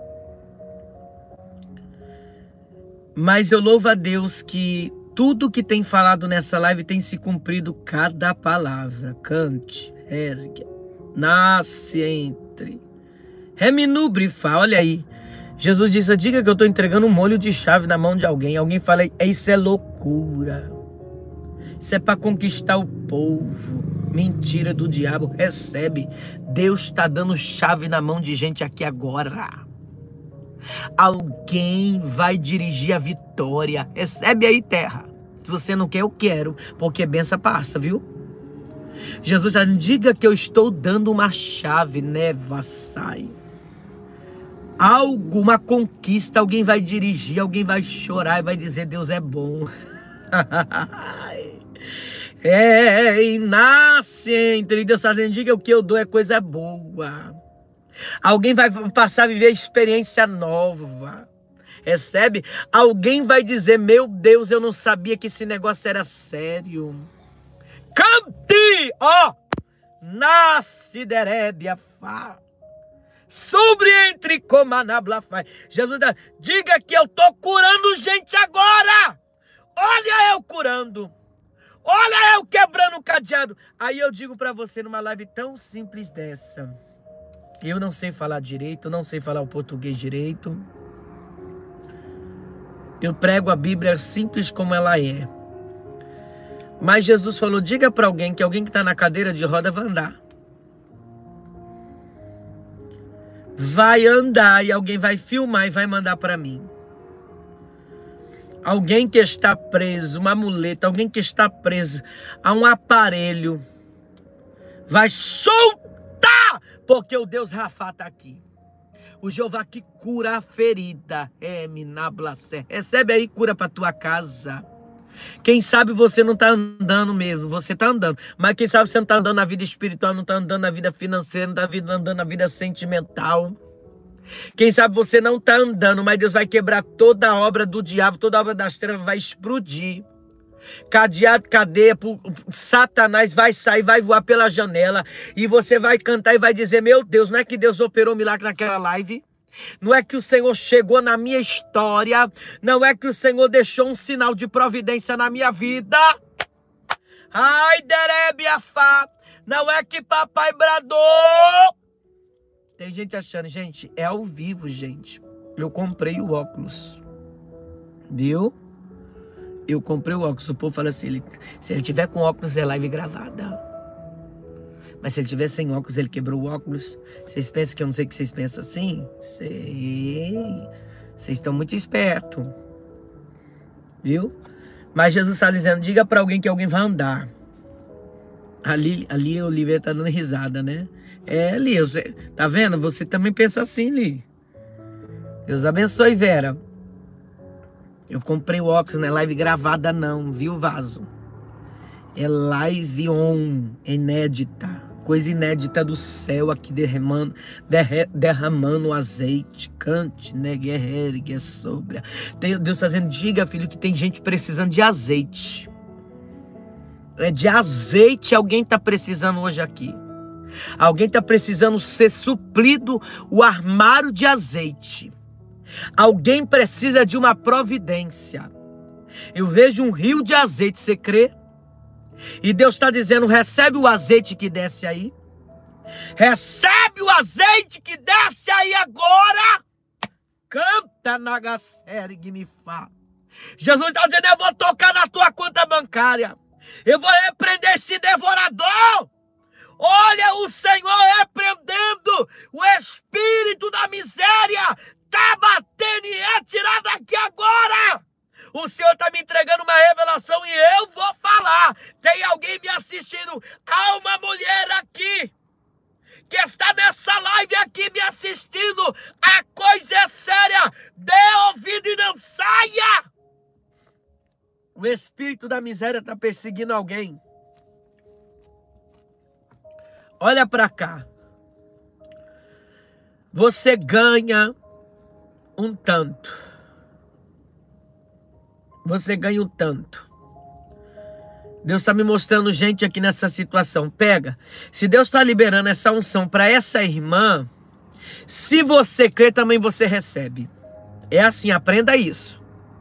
Mas eu louvo a Deus que tudo que tem falado nessa live tem se cumprido cada palavra. Cante, ergue, nasce, entre. Reminubrifa, olha aí. Jesus disse, diga que eu estou entregando um molho de chave na mão de alguém. Alguém fala, isso é loucura. Isso é para conquistar o povo. Mentira do diabo. Recebe. Deus está dando chave na mão de gente aqui agora. Alguém vai dirigir a vitória. Recebe aí, terra. Se você não quer, eu quero. Porque benção passa, viu? Jesus está dizendo, diga que eu estou dando uma chave, né, vassai. Algo, uma conquista, alguém vai dirigir, alguém vai chorar e vai dizer, Deus é bom. É, e nasce entre Deus está dizendo, diga o que eu dou é coisa boa. Alguém vai passar a viver experiência nova. Recebe? Alguém vai dizer, meu Deus, eu não sabia que esse negócio era sério. Cante, ó, nasce derebia fá. Sobre entre comanabla-fai. Jesus diz, diga que eu tô curando gente agora. Olha eu curando. Olha eu quebrando o cadeado. Aí eu digo para você numa live tão simples dessa. Eu não sei falar direito, não sei falar o português direito. Eu prego a Bíblia simples como ela é. Mas Jesus falou, diga para alguém que alguém que está na cadeira de roda vai andar. Vai andar e alguém vai filmar e vai mandar para mim. Alguém que está preso, uma muleta, alguém que está preso a um aparelho, vai soltar, porque o Deus Rafá está aqui. O Jeová que cura a ferida. É, minablacé. Recebe aí cura para tua casa. Quem sabe você não está andando mesmo, você está andando. Mas quem sabe você não está andando na vida espiritual, não está andando na vida financeira, não está andando na vida sentimental. Quem sabe você não está andando, mas Deus vai quebrar toda a obra do diabo, toda a obra das trevas vai explodir. Cadeado, cadeia, Satanás vai sair, vai voar pela janela. E você vai cantar e vai dizer, meu Deus, não é que Deus operou um milagre naquela live? Não é que o Senhor chegou na minha história? Não é que o Senhor deixou um sinal de providência na minha vida? Ai, derebiafá. Não é que papai bradou? Tem gente achando, gente, é ao vivo, gente. Eu comprei o óculos. Viu? Eu comprei o óculos. O povo fala assim, ele, se ele tiver com óculos é live gravada. Mas se ele tiver sem óculos, ele quebrou o óculos. Vocês pensam que eu não sei que vocês pensam assim? Sei. Vocês estão muito espertos. Viu? Mas Jesus está dizendo, diga para alguém que alguém vai andar. Ali, ali o Olivia tá dando risada, né? É, Li, você, tá vendo? Você também pensa assim, Li. Deus abençoe, Vera. Eu comprei o óculos, não é live gravada não, viu, vaso? É live on, inédita. Coisa inédita do céu aqui derramando, derre, derramando azeite. Cante, né, guerreiro, que é sobre. Deus fazendo, diga, filho, que tem gente precisando de azeite. É de azeite, alguém está precisando hoje aqui. Alguém está precisando ser suprido o armário de azeite. Alguém precisa de uma providência. Eu vejo um rio de azeite, você crê? E Deus está dizendo, recebe o azeite que desce aí. Recebe o azeite que desce aí agora. Canta Nagaseri me fala. Jesus está dizendo, eu vou tocar na tua conta bancária. Eu vou repreender esse devorador. Olha o Senhor repreendendo o espírito da miséria. Está batendo e é tirado daqui agora. O Senhor está me entregando uma revelação e eu vou falar. Tem alguém me assistindo. Há uma mulher aqui que está nessa live aqui me assistindo. A coisa é séria. Dê ouvido e não saia. O espírito da miséria está perseguindo alguém. Olha para cá. Você ganha um tanto. Você ganha um tanto. Deus está me mostrando gente aqui nessa situação. Pega. Se Deus está liberando essa unção para essa irmã, se você crê, também você recebe. É assim, aprenda isso.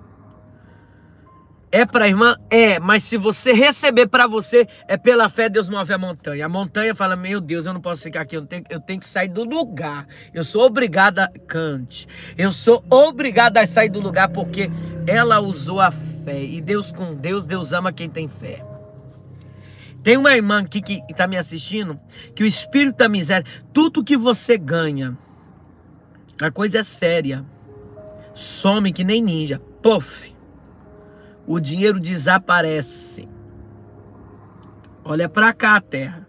É para a irmã? É, mas se você receber para você, é pela fé Deus move a montanha. A montanha fala, meu Deus, eu não posso ficar aqui, eu tenho, eu tenho que sair do lugar. Eu sou obrigada, cante. Eu sou obrigada a sair do lugar porque ela usou a fé. E Deus com Deus, Deus ama quem tem fé. Tem uma irmã aqui que está me assistindo, que o espírito da miséria, tudo que você ganha, a coisa é séria. Some que nem ninja. Pof. O dinheiro desaparece. Olha para cá, terra.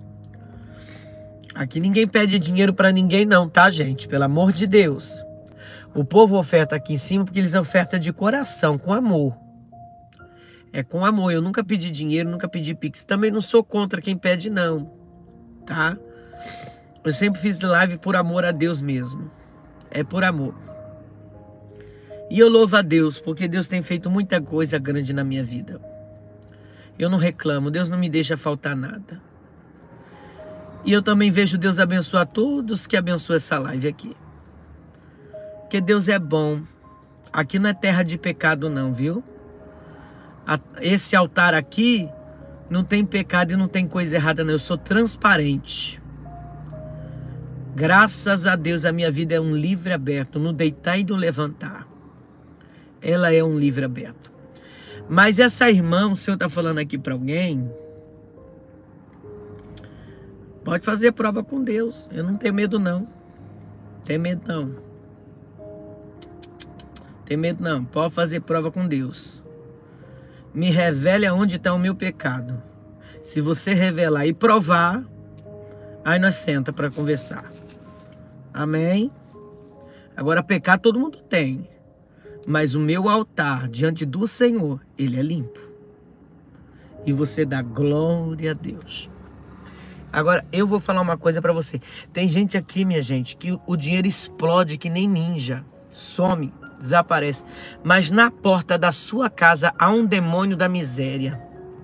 Aqui ninguém pede dinheiro para ninguém não, tá, gente? Pelo amor de Deus. O povo oferta aqui em cima porque eles ofertam de coração, com amor. É com amor. Eu nunca pedi dinheiro, nunca pedi pix. Também não sou contra quem pede não, tá? Eu sempre fiz live por amor a Deus mesmo. É por amor. E eu louvo a Deus, porque Deus tem feito muita coisa grande na minha vida. Eu não reclamo, Deus não me deixa faltar nada. E eu também vejo Deus abençoar todos que abençoam essa live aqui. Porque Deus é bom. Aqui não é terra de pecado não, viu? Esse altar aqui não tem pecado e não tem coisa errada não. Eu sou transparente. Graças a Deus a minha vida é um livre aberto, no deitar e no levantar. Ela é um livre aberto. Mas essa irmã, o Senhor está falando aqui para alguém, pode fazer prova com Deus. Eu não tenho medo não. Tem medo não. Tem medo não. Pode fazer prova com Deus. Me revele aonde está o meu pecado. Se você revelar e provar, aí nós senta para conversar. Amém? Agora pecar todo mundo tem. Mas o meu altar diante do Senhor, ele é limpo. E você dá glória a Deus. Agora, eu vou falar uma coisa para você. Tem gente aqui, minha gente, que o dinheiro explode que nem ninja. Some, desaparece. Mas na porta da sua casa há um demônio da miséria.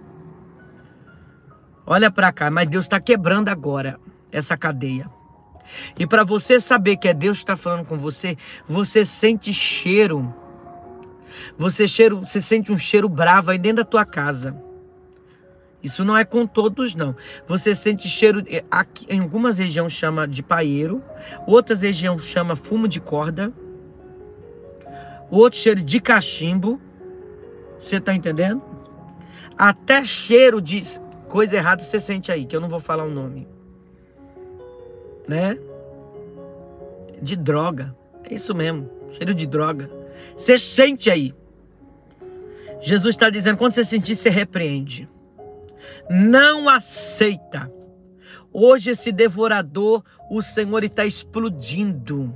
Olha para cá, mas Deus está quebrando agora essa cadeia. E para você saber que é Deus que está falando com você, você sente cheiro. Você, cheiro, você sente um cheiro bravo aí dentro da tua casa. Isso não é com todos, não. Você sente cheiro... Aqui, em algumas regiões chama de paeiro. Outras regiões chama fumo de corda. Outro cheiro de cachimbo. Você tá entendendo? Até cheiro de coisa errada você sente aí, que eu não vou falar o nome. Né? De droga. É isso mesmo. Cheiro de droga. Você sente aí. Jesus está dizendo, quando você sentir, você repreende. Não aceita. Hoje esse devorador, o Senhor está explodindo.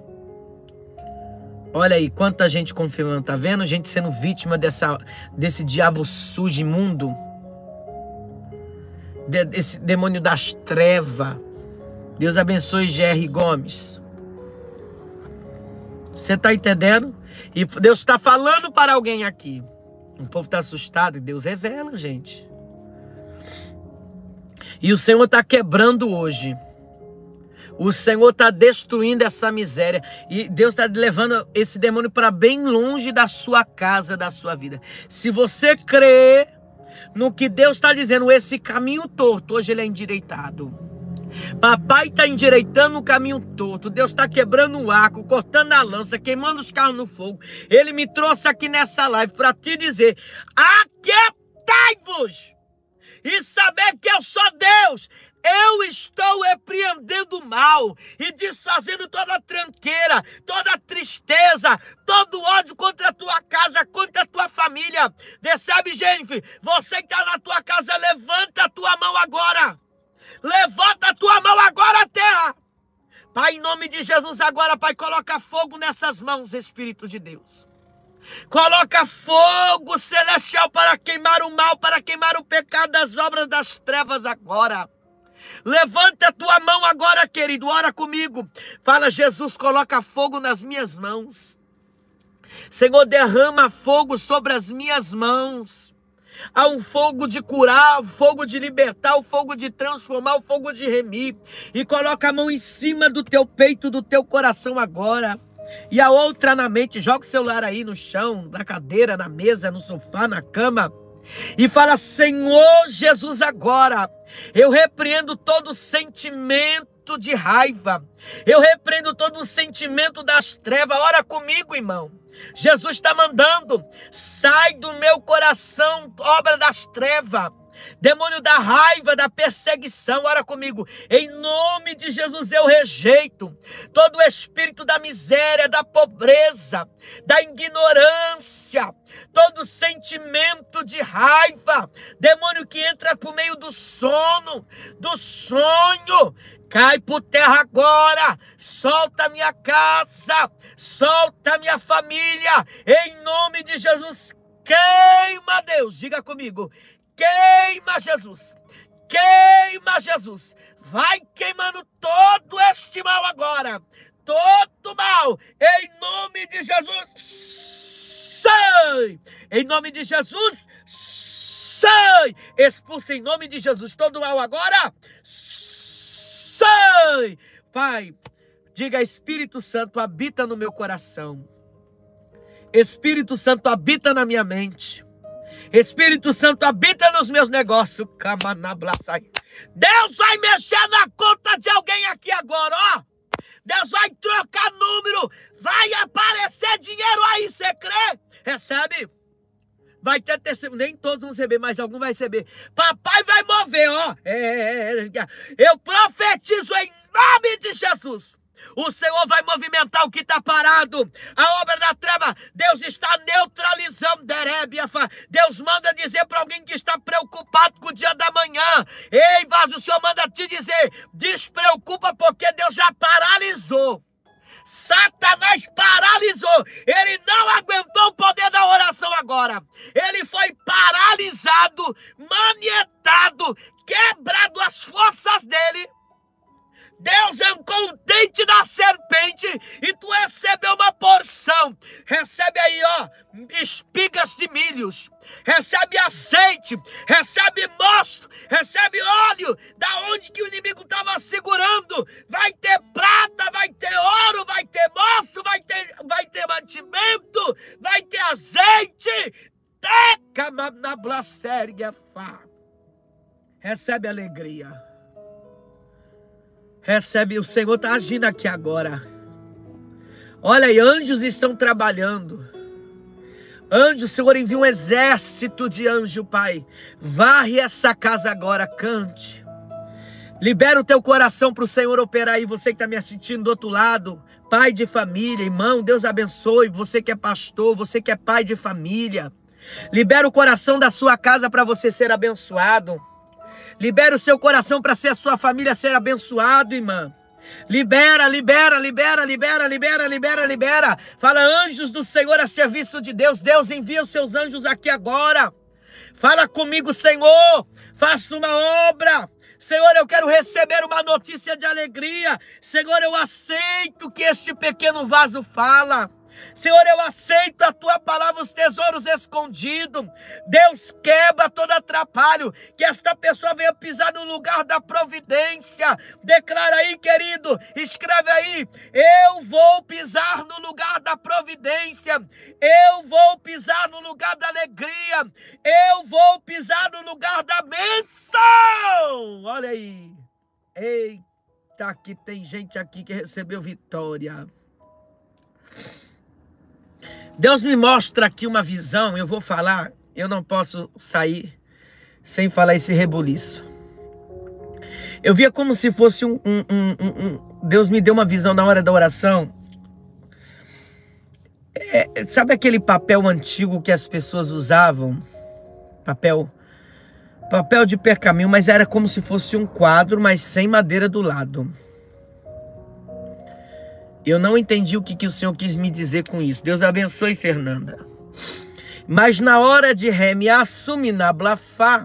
Olha aí, quanta gente confirmando, tá vendo? Gente sendo vítima dessa, desse diabo sujo, imundo. desse demônio das trevas. Deus abençoe G R Gomes. Você está entendendo? E Deus está falando para alguém aqui. O povo está assustado e Deus revela, gente. E o Senhor está quebrando hoje. O Senhor está destruindo essa miséria. E Deus está levando esse demônio para bem longe da sua casa, da sua vida. Se você crê no que Deus está dizendo, esse caminho torto, hoje ele é endireitado. Papai está endireitando o caminho torto. Deus está quebrando o arco, cortando a lança, queimando os carros no fogo. Ele me trouxe aqui nessa live para te dizer: aquietai-vos e saber que eu sou Deus. Eu estou repreendendo o mal e desfazendo toda tranqueira, toda tristeza, todo ódio contra a tua casa, contra a tua família. Recebe, Jennifer? Você que está na tua casa, levanta a tua mão agora. Levanta a tua mão agora, terra. Pai, em nome de Jesus agora, Pai, coloca fogo nessas mãos, Espírito de Deus. Coloca fogo celestial para queimar o mal, para queimar o pecado das obras das trevas agora. Levanta a tua mão agora, querido, ora comigo. Fala: Jesus, coloca fogo nas minhas mãos. Senhor, derrama fogo sobre as minhas mãos. Há um fogo de curar, um fogo de libertar, um fogo de transformar, um fogo de remir. E coloca a mão em cima do teu peito, do teu coração agora. E a outra na mente. Joga o celular aí no chão, na cadeira, na mesa, no sofá, na cama. E fala: Senhor Jesus, agora eu repreendo todo sentimento de raiva. Eu repreendo todo sentimento das trevas. Ora comigo, irmão. Jesus está mandando: sai do meu coração, obra das trevas. Demônio da raiva, da perseguição, ora comigo. Em nome de Jesus eu rejeito todo o espírito da miséria, da pobreza, da ignorância, todo sentimento de raiva, demônio que entra por meio do sono, do sonho. Cai por terra agora, solta minha casa, solta minha família, em nome de Jesus. Queima, Deus, diga comigo. Queima, Jesus, queima, Jesus, vai queimando todo este mal agora, todo mal, em nome de Jesus, sai, em nome de Jesus, sai, expulsa em nome de Jesus todo mal agora, sai. Pai, diga: Espírito Santo, habita no meu coração, Espírito Santo, habita na minha mente, Espírito Santo, habita nos meus negócios. Deus vai mexer na conta de alguém aqui agora, ó. Deus vai trocar número, vai aparecer dinheiro aí, você crê? Recebe? Vai ter terceiro, nem todos vão receber, mas algum vai receber. Papai vai mover, ó. É, eu profetizo em nome de Jesus. O Senhor vai movimentar o que está parado. A obra da treva, Deus está neutralizando. Deus manda dizer para alguém que está preocupado com o dia da manhã: ei, mas o Senhor manda te dizer: despreocupa, porque Deus já paralisou. Satanás paralisou. Ele não aguentou o poder da oração agora. Ele foi paralisado, manietado, quebrado as forças dele. Deus arrancou o dente da serpente e tu recebeu uma porção. Recebe aí, ó, espigas de milhos. Recebe azeite, recebe mosto, recebe óleo. Da onde que o inimigo estava segurando. Vai ter prata, vai ter ouro, vai ter mosto, vai ter, vai ter mantimento, vai ter azeite. Teca na blastéria. Recebe alegria. Recebe, o Senhor está agindo aqui agora. Olha aí, anjos estão trabalhando. Anjos, o Senhor envia um exército de anjo, Pai. Varre essa casa agora, cante. Libera o teu coração para o Senhor operar aí. Você que está me assistindo do outro lado, pai de família, irmão, Deus abençoe. Você que é pastor, você que é pai de família. Libera o coração da sua casa para você ser abençoado. Libera o seu coração para ser a sua família ser abençoado, irmã. Libera, libera, libera, libera, libera, libera, libera. Fala: anjos do Senhor a serviço de Deus. Deus envia os seus anjos aqui agora. Fala comigo, Senhor. Faça uma obra. Senhor, eu quero receber uma notícia de alegria. Senhor, eu aceito que este pequeno vaso fala. Senhor, eu aceito a tua palavra, os tesouros escondidos. Deus, quebra todo atrapalho, que esta pessoa venha pisar no lugar da providência. Declara aí, querido, escreve aí: eu vou pisar no lugar da providência, eu vou pisar no lugar da alegria, eu vou pisar no lugar da bênção. Olha aí, eita, que tem gente aqui que recebeu vitória. Deus me mostra aqui uma visão, eu vou falar, eu não posso sair sem falar esse rebuliço. Eu via como se fosse um, um, um, um, um Deus me deu uma visão na hora da oração. É, sabe aquele papel antigo que as pessoas usavam? Papel, papel de pergaminho, mas era como se fosse um quadro, mas sem madeira do lado. Eu não entendi o que, que o Senhor quis me dizer com isso. Deus abençoe, Fernanda. Mas na hora de Remi assumir na blafá,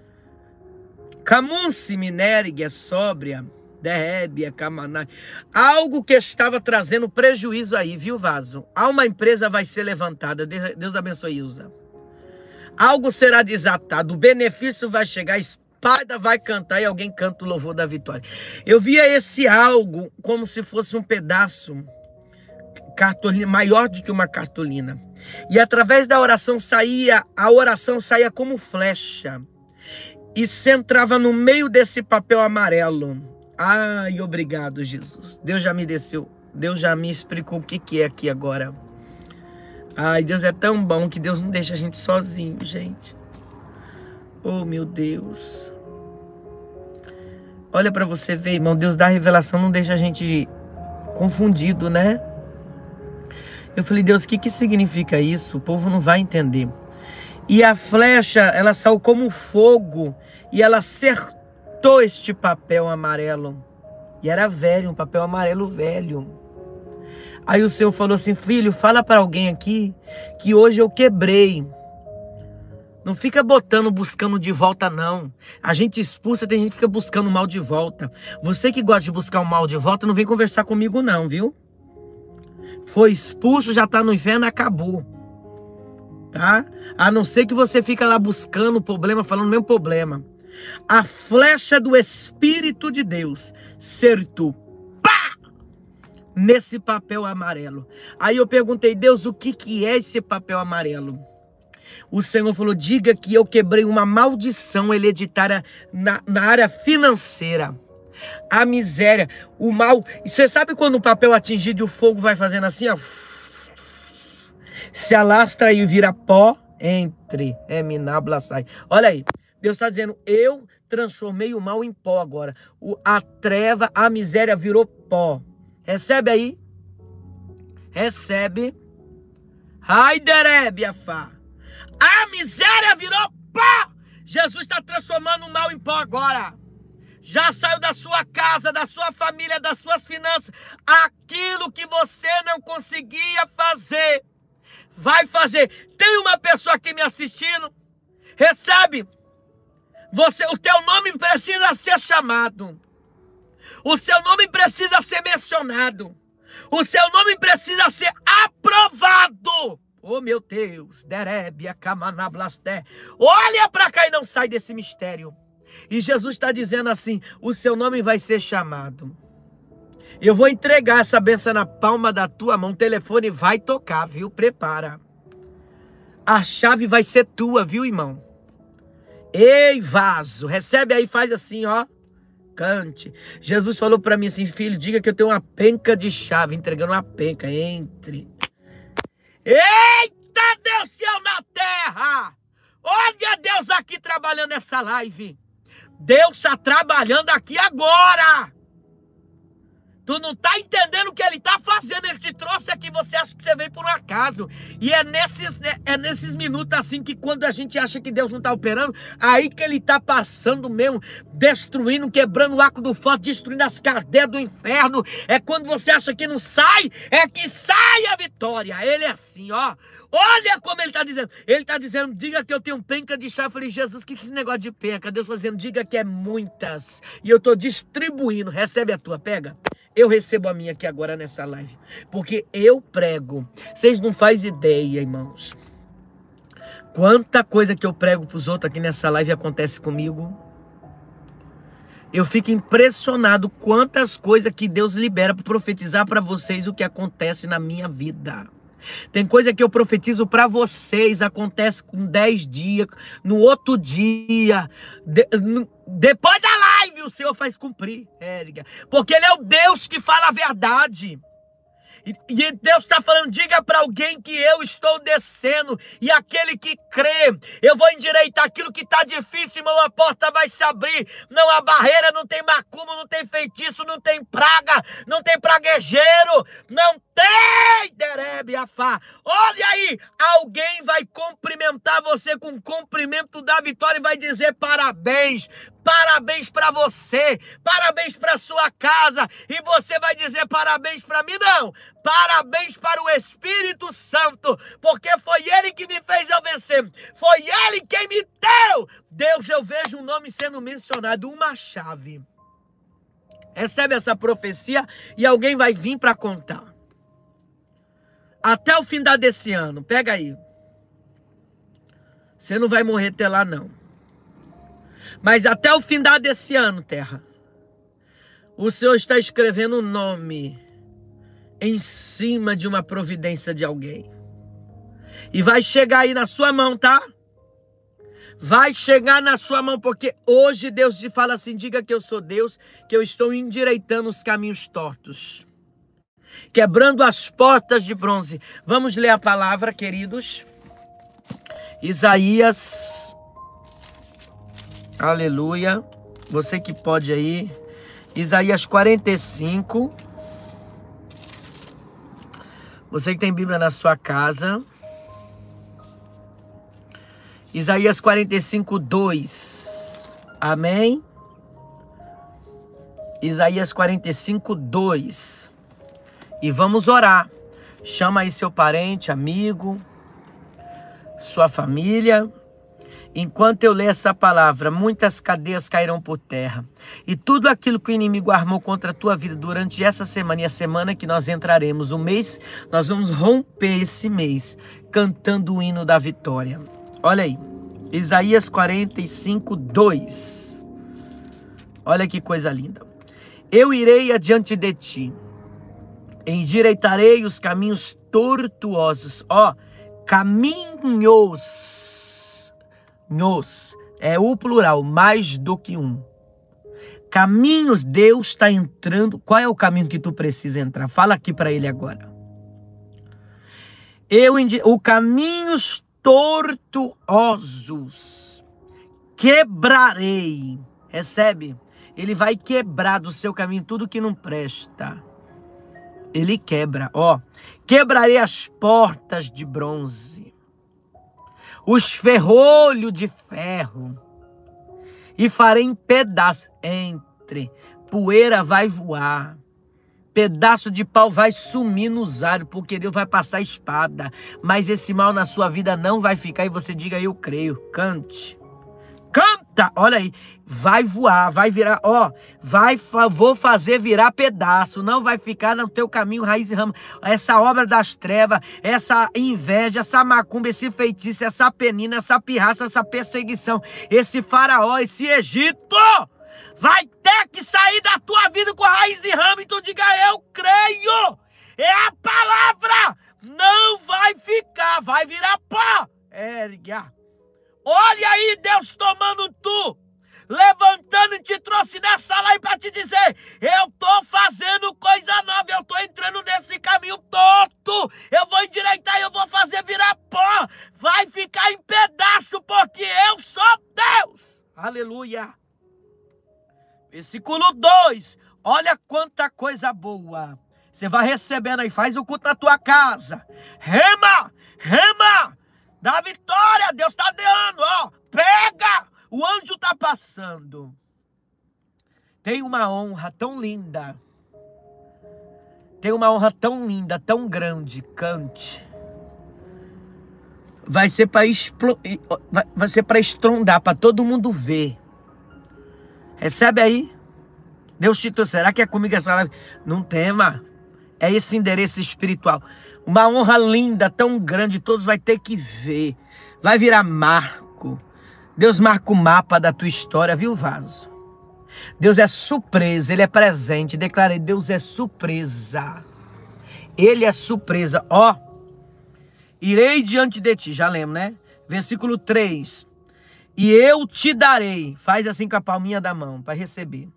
camunci minéria sóbria, derrébia, camaná, algo que estava trazendo prejuízo aí, viu, vaso? Há uma empresa vai ser levantada. Deus abençoe, Ilza. Algo será desatado, o benefício vai chegar, espada vai cantar e alguém canta o louvor da vitória. Eu via esse algo como se fosse um pedaço cartolina, maior do que uma cartolina. E através da oração saía, a oração saía como flecha e se entrava no meio desse papel amarelo. Ai, obrigado, Jesus. Deus já me desceu, Deus já me explicou o que, que é aqui agora. Ai, Deus é tão bom que Deus não deixa a gente sozinho, gente. Oh, meu Deus. Olha para você ver, irmão. Deus dá revelação, não deixa a gente confundido, né? Eu falei, Deus, o que que significa isso? O povo não vai entender. E a flecha, ela saiu como fogo e ela acertou este papel amarelo. E era velho, um papel amarelo velho. Aí o Senhor falou assim, filho, fala para alguém aqui que hoje eu quebrei. Não fica botando, buscando de volta, não. A gente expulsa, tem gente que fica buscando o mal de volta. Você que gosta de buscar o mal de volta, não vem conversar comigo, não, viu? Foi expulso, já tá no inferno, acabou. Tá? A não ser que você fica lá buscando o problema, falando o mesmo problema. A flecha do Espírito de Deus acertou, pá! Nesse papel amarelo. Aí eu perguntei, Deus, o que que é esse papel amarelo? O Senhor falou, diga que eu quebrei uma maldição hereditária na, na área financeira. A miséria, o mal. E você sabe quando o papel atingido e o fogo vai fazendo assim, ó? Se alastra e vira pó, entre, é minabla sai. Olha aí, Deus está dizendo, eu transformei o mal em pó agora. O, a treva, a miséria virou pó. Recebe aí. Recebe. Haiderebiafá. A miséria virou pó. Jesus está transformando o mal em pó agora. Já saiu da sua casa, da sua família, das suas finanças. Aquilo que você não conseguia fazer, vai fazer. Tem uma pessoa aqui me assistindo. Recebe. Você, o teu nome precisa ser chamado. O seu nome precisa ser mencionado. O seu nome precisa ser aprovado. Oh, meu Deus, Derebia, Camanablasté. Olha para cá e não sai desse mistério. E Jesus está dizendo assim, o seu nome vai ser chamado. Eu vou entregar essa bênção na palma da tua mão. O telefone vai tocar, viu? Prepara. A chave vai ser tua, viu, irmão? Ei, vaso, recebe aí, faz assim, ó. Cante. Jesus falou para mim assim, filho, diga que eu tenho uma penca de chave, entregando uma penca. Entre. Eita, Deus, céu na terra! Olha Deus aqui trabalhando nessa live. Deus está trabalhando aqui agora. Tu não tá entendendo o que ele tá fazendo. Ele te trouxe aqui, você acha que você veio por um acaso. E é nesses, é nesses minutos assim que quando a gente acha que Deus não tá operando, aí que ele tá passando mesmo, destruindo, quebrando o arco do forte, destruindo as cadeias do inferno. É quando você acha que não sai, é que sai a vitória. Ele é assim, ó. Olha como ele tá dizendo. Ele tá dizendo, diga que eu tenho penca de chá. Eu falei, Jesus, o que é esse negócio de penca? Deus tá dizendo, diga que é muitas. E eu tô distribuindo. Recebe a tua, pega. Eu recebo a minha aqui agora nessa live. Porque eu prego. Vocês não fazem ideia, irmãos. Quanta coisa que eu prego pros outros aqui nessa live acontece comigo. Eu fico impressionado quantas coisas que Deus libera para profetizar para vocês o que acontece na minha vida. Tem coisa que eu profetizo para vocês, acontece com dez dias, no outro dia, de, no, depois da live o Senhor faz cumprir, Érica, porque Ele é o Deus que fala a verdade. E, e Deus está falando, diga para alguém que eu estou descendo, e aquele que crê, eu vou endireitar aquilo que está difícil, irmão, a porta vai se abrir, não há barreira, não tem macumba, não tem feitiço, não tem praga, não tem praguejeiro, não tem derebe afá. Olha aí, alguém vai cumprimentar você com o cumprimento da vitória e vai dizer parabéns, parabéns para você, parabéns para sua casa, e você vai dizer parabéns para mim, não, parabéns para o Espírito Santo, porque foi Ele que me fez eu vencer, foi Ele quem me deu. Deus, eu vejo um nome sendo mencionado, uma chave. Recebe essa profecia e alguém vai vir para contar. Até o fim desse ano, pega aí. Você não vai morrer até lá, não. Mas até o fim desse ano, terra, o Senhor está escrevendo um nome em cima de uma providência de alguém. E vai chegar aí na sua mão, tá? Vai chegar na sua mão, porque hoje Deus te fala assim, diga que eu sou Deus, que eu estou endireitando os caminhos tortos, quebrando as portas de bronze. Vamos ler a palavra, queridos. Isaías, aleluia, você que pode aí, Isaías quarenta e cinco, você que tem Bíblia na sua casa, Isaías quarenta e cinco, dois, amém? Isaías quarenta e cinco, dois, e vamos orar. Chama aí seu parente, amigo, sua família. Enquanto eu ler essa palavra, muitas cadeias cairão por terra. E tudo aquilo que o inimigo armou contra a tua vida durante essa semana e a semana que nós entraremos, o mês, nós vamos romper esse mês cantando o hino da vitória. Olha aí, Isaías quarenta e cinco, dois. Olha que coisa linda. Eu irei adiante de ti, endireitarei os caminhos tortuosos. Ó, caminhos. Nos, é o plural, mais do que um. Caminhos, Deus está entrando. Qual é o caminho que tu precisa entrar? Fala aqui para ele agora. Eu o caminhos tortuosos quebrarei. Recebe? Ele vai quebrar do seu caminho tudo que não presta. Ele quebra, ó. Quebrarei as portas de bronze, os ferrolhos de ferro, e farei em pedaços. Entre poeira vai voar, pedaço de pau vai sumir nos ares, porque Deus vai passar espada, mas esse mal na sua vida não vai ficar. E você diga, eu creio. Cante, canta, olha aí, vai voar, vai virar, ó, vai, vou fazer virar pedaço, não vai ficar no teu caminho raiz e rama. Essa obra das trevas, essa inveja, essa macumba, esse feitiço, essa penina, essa pirraça, essa perseguição, esse faraó, esse Egito, vai ter que sair da tua vida com raiz e rama. E tu diga, eu creio, é a palavra, não vai ficar, vai virar pó. Erga. Olha aí Deus tomando tu, levantando e te trouxe nessa live para te dizer, eu tô fazendo coisa nova, eu tô entrando nesse caminho torto, eu vou endireitar, eu vou fazer virar pó, vai ficar em pedaço, porque eu sou Deus. Aleluia. Versículo dois. Olha quanta coisa boa. Você vai recebendo aí, faz o culto na tua casa. Rema, rema. Dá vitória, Deus está dando, ó. Pega, o anjo está passando. Tem uma honra tão linda. Tem uma honra tão linda, tão grande. Cante. Vai ser para explo... vai ser para estrondar, para todo mundo ver. Recebe aí. Deus te trouxe. Será que é comigo essa live? Não tema. É esse endereço espiritual. Uma honra linda, tão grande, todos vai ter que ver. Vai virar marco. Deus marca o mapa da tua história, viu, vaso? Deus é surpresa, Ele é presente. Declarei, Deus é surpresa. Ele é surpresa. Ó, irei diante de ti, já lembro, né? Versículo três. E eu te darei, faz assim com a palminha da mão, para receber.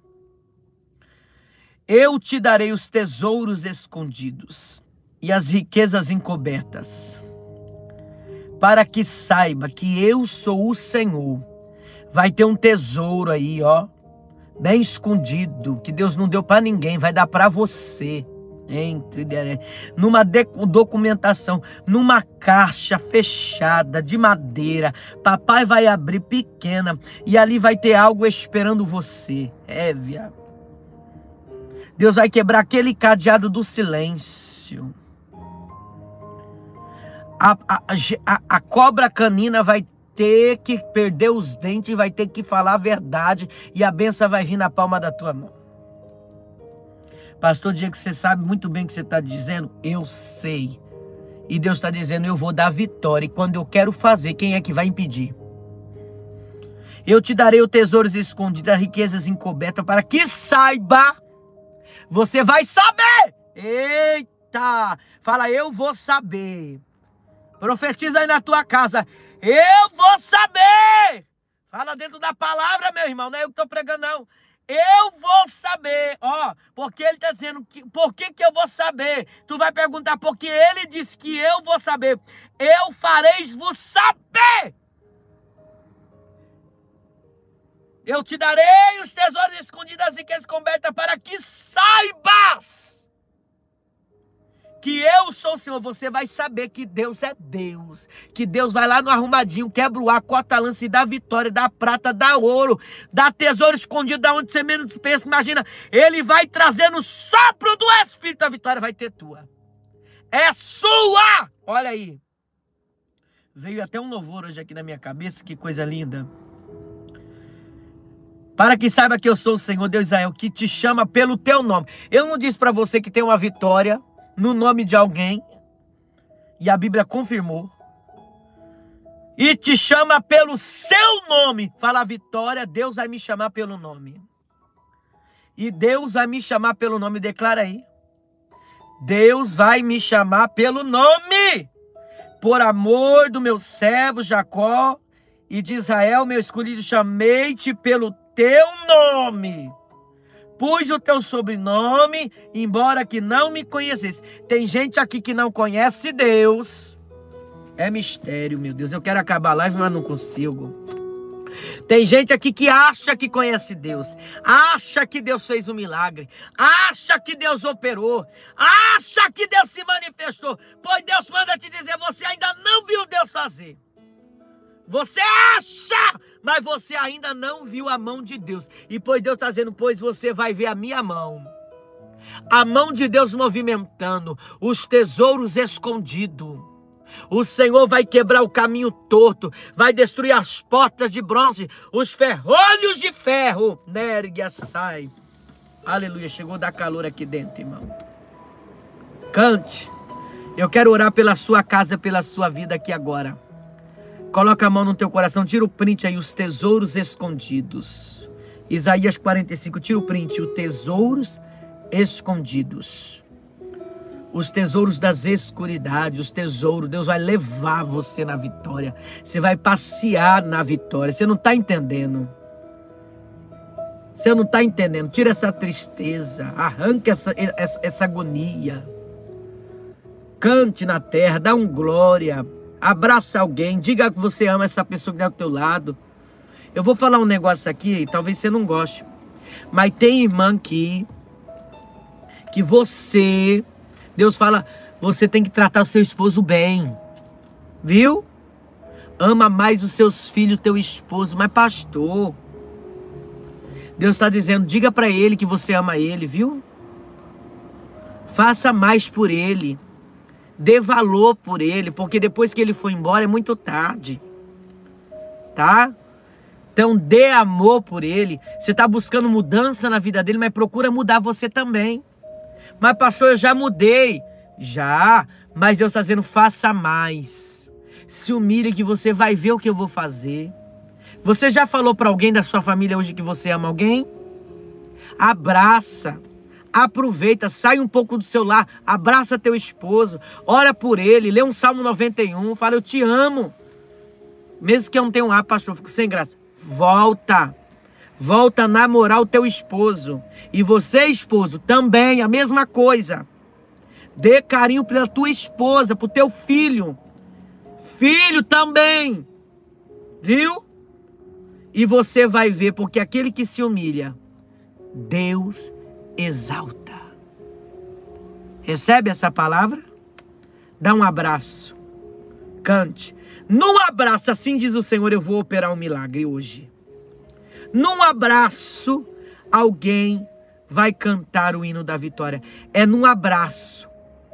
Eu te darei os tesouros escondidos e as riquezas encobertas, para que saiba que eu sou o Senhor. Vai ter um tesouro aí, ó, bem escondido, que Deus não deu para ninguém, vai dar para você. Entre numa documentação, numa caixa fechada de madeira. Papai vai abrir pequena e ali vai ter algo esperando você. É, viado. Deus vai quebrar aquele cadeado do silêncio. A, a, a, a cobra canina vai ter que perder os dentes, vai ter que falar a verdade e a bênção vai vir na palma da tua mão. Pastor Diego, você sabe muito bem o que você está dizendo? Eu sei. E Deus está dizendo, eu vou dar vitória. E quando eu quero fazer, quem é que vai impedir? Eu te darei o tesouros escondidos, as riquezas encobertas, para que saiba. Você vai saber. Eita. Fala, eu vou saber. Profetiza aí na tua casa. Eu vou saber. Fala dentro da palavra, meu irmão. Não é eu que estou pregando, não. Eu vou saber, ó, porque ele está dizendo, que, por que que eu vou saber? Tu vai perguntar, porque ele disse que eu vou saber. Eu fareis-vos saber. Eu te darei os tesouros escondidos, as riquezas cobertas, para que saibas que eu sou o Senhor. Você vai saber que Deus é Deus. Que Deus vai lá no arrumadinho, quebra o ar, corta a lança e dá vitória, dá prata, dá ouro, dá tesouro escondido da onde você menos pensa. Imagina, Ele vai trazendo o sopro do Espírito, a vitória vai ter tua. É sua! Olha aí. Veio até um louvor hoje aqui na minha cabeça, que coisa linda. Para que saiba que eu sou o Senhor, Deus Israel, que te chama pelo teu nome. Eu não disse para você que tem uma vitória no nome de alguém, e a Bíblia confirmou, e te chama pelo seu nome. Fala, Vitória, Deus vai me chamar pelo nome. E Deus vai me chamar pelo nome, declara aí. Deus vai me chamar pelo nome, por amor do meu servo Jacó e de Israel, meu escolhido, chamei-te pelo teu nome. Pus o teu sobrenome, embora que não me conhecesse. Tem gente aqui que não conhece Deus. É mistério, meu Deus. Eu quero acabar a live, mas não consigo. Tem gente aqui que acha que conhece Deus. Acha que Deus fez um milagre. Acha que Deus operou. Acha que Deus se manifestou. Pois Deus manda te dizer, você ainda não viu Deus fazer. Você acha, mas você ainda não viu a mão de Deus. E pois Deus está dizendo, pois você vai ver a minha mão. A mão de Deus movimentando, os tesouros escondidos. O Senhor vai quebrar o caminho torto, vai destruir as portas de bronze, os ferrolhos de ferro. Nérgia sai. Aleluia, chegou a dar calor aqui dentro, irmão. Cante. Eu quero orar pela sua casa, pela sua vida aqui agora. Coloca a mão no teu coração, tira o print aí, os tesouros escondidos. Isaías quarenta e cinco, tira o print, os tesouros escondidos. Os tesouros das escuridades, os tesouros, Deus vai levar você na vitória. Você vai passear na vitória, você não está entendendo. Você não está entendendo, tira essa tristeza, arranca essa, essa, essa agonia. Cante na terra, dá um glória. Abraça alguém, diga que você ama essa pessoa que está do teu lado. Eu vou falar um negócio aqui, talvez você não goste. Mas tem irmã aqui que você, Deus fala, você tem que tratar o seu esposo bem. Viu? Ama mais os seus filhos, teu esposo. Mas pastor, Deus está dizendo, diga para ele que você ama ele, viu? Faça mais por ele. Dê valor por ele, porque depois que ele for embora é muito tarde. Tá? Então dê amor por ele. Você está buscando mudança na vida dele, mas procura mudar você também. Mas pastor, eu já mudei. Já, mas Deus está dizendo, faça mais. Se humilhe que você vai ver o que eu vou fazer. Você já falou para alguém da sua família hoje que você ama alguém? Abraça. Aproveita, sai um pouco do seu lar, abraça teu esposo, ora por ele, lê um Salmo noventa e um, fala, eu te amo. Mesmo que eu não tenha um ar, pastor, fico sem graça. Volta, volta a namorar o teu esposo. E você, esposo, também, a mesma coisa. Dê carinho pela tua esposa, pro teu filho. Filho também. Viu? E você vai ver, porque aquele que se humilha, Deus exalta. Recebe essa palavra? Dá um abraço. Cante. Num abraço, assim diz o Senhor, eu vou operar um milagre hoje. Num abraço, alguém vai cantar o hino da vitória. É num abraço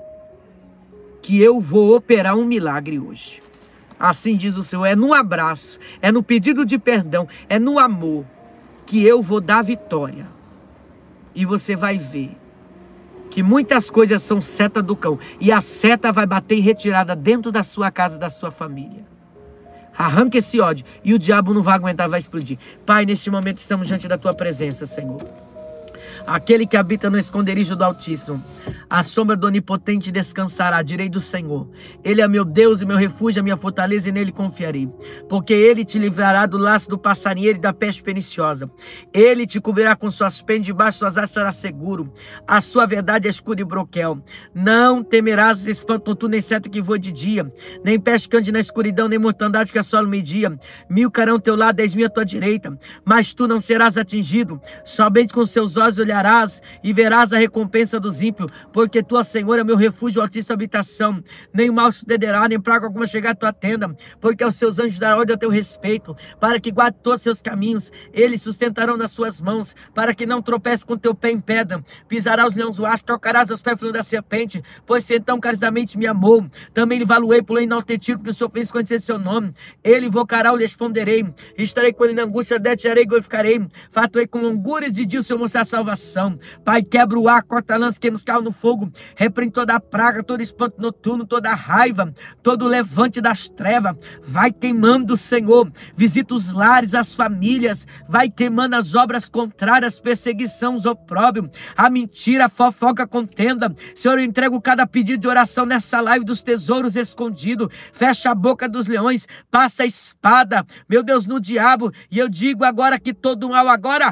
que eu vou operar um milagre hoje. Assim diz o Senhor, é num abraço, é no pedido de perdão, é no amor que eu vou dar vitória. E você vai ver que muitas coisas são seta do cão. E a seta vai bater em retirada dentro da sua casa, da sua família. Arranca esse ódio. E o diabo não vai aguentar, vai explodir. Pai, neste momento estamos diante da tua presença, Senhor. Aquele que habita no esconderijo do Altíssimo, a sombra do Onipotente descansará, direi do Senhor. Ele é meu Deus e meu refúgio, a minha fortaleza, e nele confiarei. Porque ele te livrará do laço do passarinheiro e da peste perniciosa. Ele te cobrirá com suas penas, debaixo das asas estará seguro. A sua verdade é escudo e broquel. Não temerás espanto noturno, nem seta que voe de dia, nem peste que ande na escuridão, nem mortandade que assola o meio-dia. Mil cairão ao teu lado, dez mil à tua direita, mas tu não serás atingido. Somente com seus olhos olharás e verás a recompensa dos ímpios, porque tu, Senhor, é meu refúgio, altíssima habitação. Nem o mal sucederá, nem praga alguma chegar à tua tenda, porque aos seus anjos dará ordem a teu respeito, para que guarde todos os seus caminhos. Eles sustentarão nas suas mãos, para que não tropece com teu pé em pedra. Pisará os leões, o asco, tocarás os pés da serpente, pois se então caridamente me amou, também lhe valuei, pulei enaltecido, porque o Senhor fez conhecer seu nome. Ele invocará, eu lhe responderei. Estarei com ele na angústia, detirei e glorificarei. Fartei com longures de dia o Senhor mostrar salvação. Pai, quebra o ar, corta a lança que nos caiu no fogo. Repreende toda a praga, todo espanto noturno, toda a raiva, todo o levante das trevas. Vai queimando, Senhor. Visita os lares, as famílias. Vai queimando as obras contrárias, perseguição, os opróbios, a mentira, a fofoca, a contenda. Senhor, eu entrego cada pedido de oração nessa live dos tesouros escondidos. Fecha a boca dos leões, passa a espada, meu Deus, no diabo. E eu digo agora que todo mal agora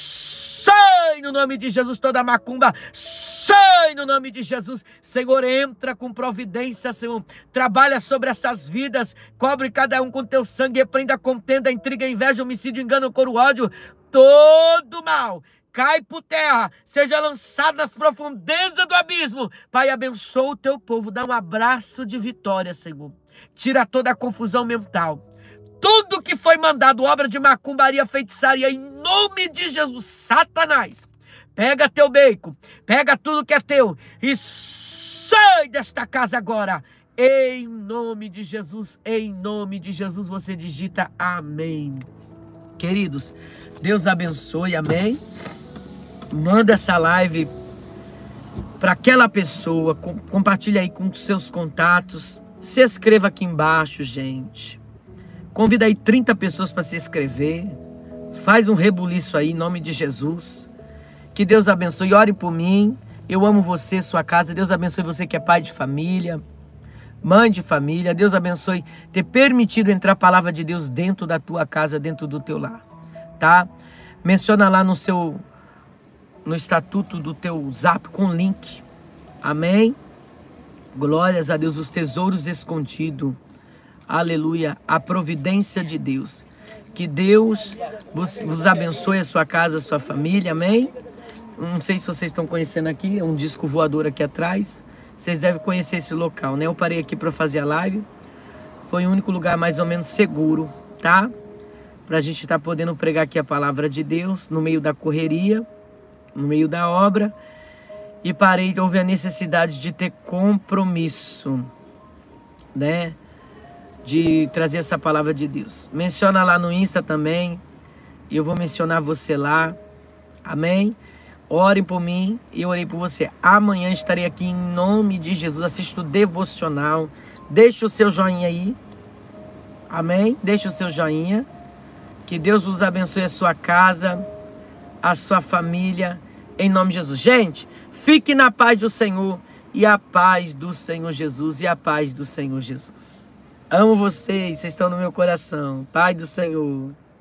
sai no nome de Jesus, toda macumba sai no nome de Jesus. Senhor, entra com providência, Senhor, trabalha sobre essas vidas, cobre cada um com teu sangue, repreenda a contenda, a intriga, a inveja, homicídio, engano, coro, ódio, todo mal cai por terra, seja lançado nas profundezas do abismo. Pai, abençoa o teu povo, dá um abraço de vitória, Senhor. Tira toda a confusão mental. Tudo que foi mandado, obra de macumbaria, feitiçaria, em nome de Jesus, Satanás, pega teu bacon, pega tudo que é teu e sai desta casa agora. Em nome de Jesus, em nome de Jesus, você digita amém. Queridos, Deus abençoe, amém. Manda essa live para aquela pessoa, com, compartilha aí com seus contatos. Se inscreva aqui embaixo, gente. Convida aí trinta pessoas para se inscrever. Faz um rebuliço aí, em nome de Jesus. Que Deus abençoe. Ore por mim. Eu amo você, sua casa. Deus abençoe você que é pai de família, mãe de família. Deus abençoe ter permitido entrar a palavra de Deus dentro da tua casa, dentro do teu lar. Tá? Menciona lá no seu... no estatuto do teu zap com link. Amém? Glórias a Deus, os tesouros escondidos. Aleluia, a providência de Deus. Que Deus vos, vos abençoe, a sua casa, a sua família, amém? Não sei se vocês estão conhecendo aqui, é um disco voador aqui atrás. Vocês devem conhecer esse local, né? Eu parei aqui para fazer a live. Foi o único lugar mais ou menos seguro, tá? Pra gente estar podendo pregar aqui a palavra de Deus no meio da correria, no meio da obra. E parei, houve a necessidade de ter compromisso, né? De trazer essa palavra de Deus. Menciona lá no Insta também. E eu vou mencionar você lá. Amém? Orem por mim e eu orei por você. Amanhã estarei aqui em nome de Jesus. Assista o devocional. Deixa o seu joinha aí. Amém? Deixa o seu joinha. Que Deus vos abençoe a sua casa, a sua família. Em nome de Jesus. Gente, fique na paz do Senhor. E a paz do Senhor Jesus. E a paz do Senhor Jesus. Amo vocês, vocês estão no meu coração. Pai do Senhor.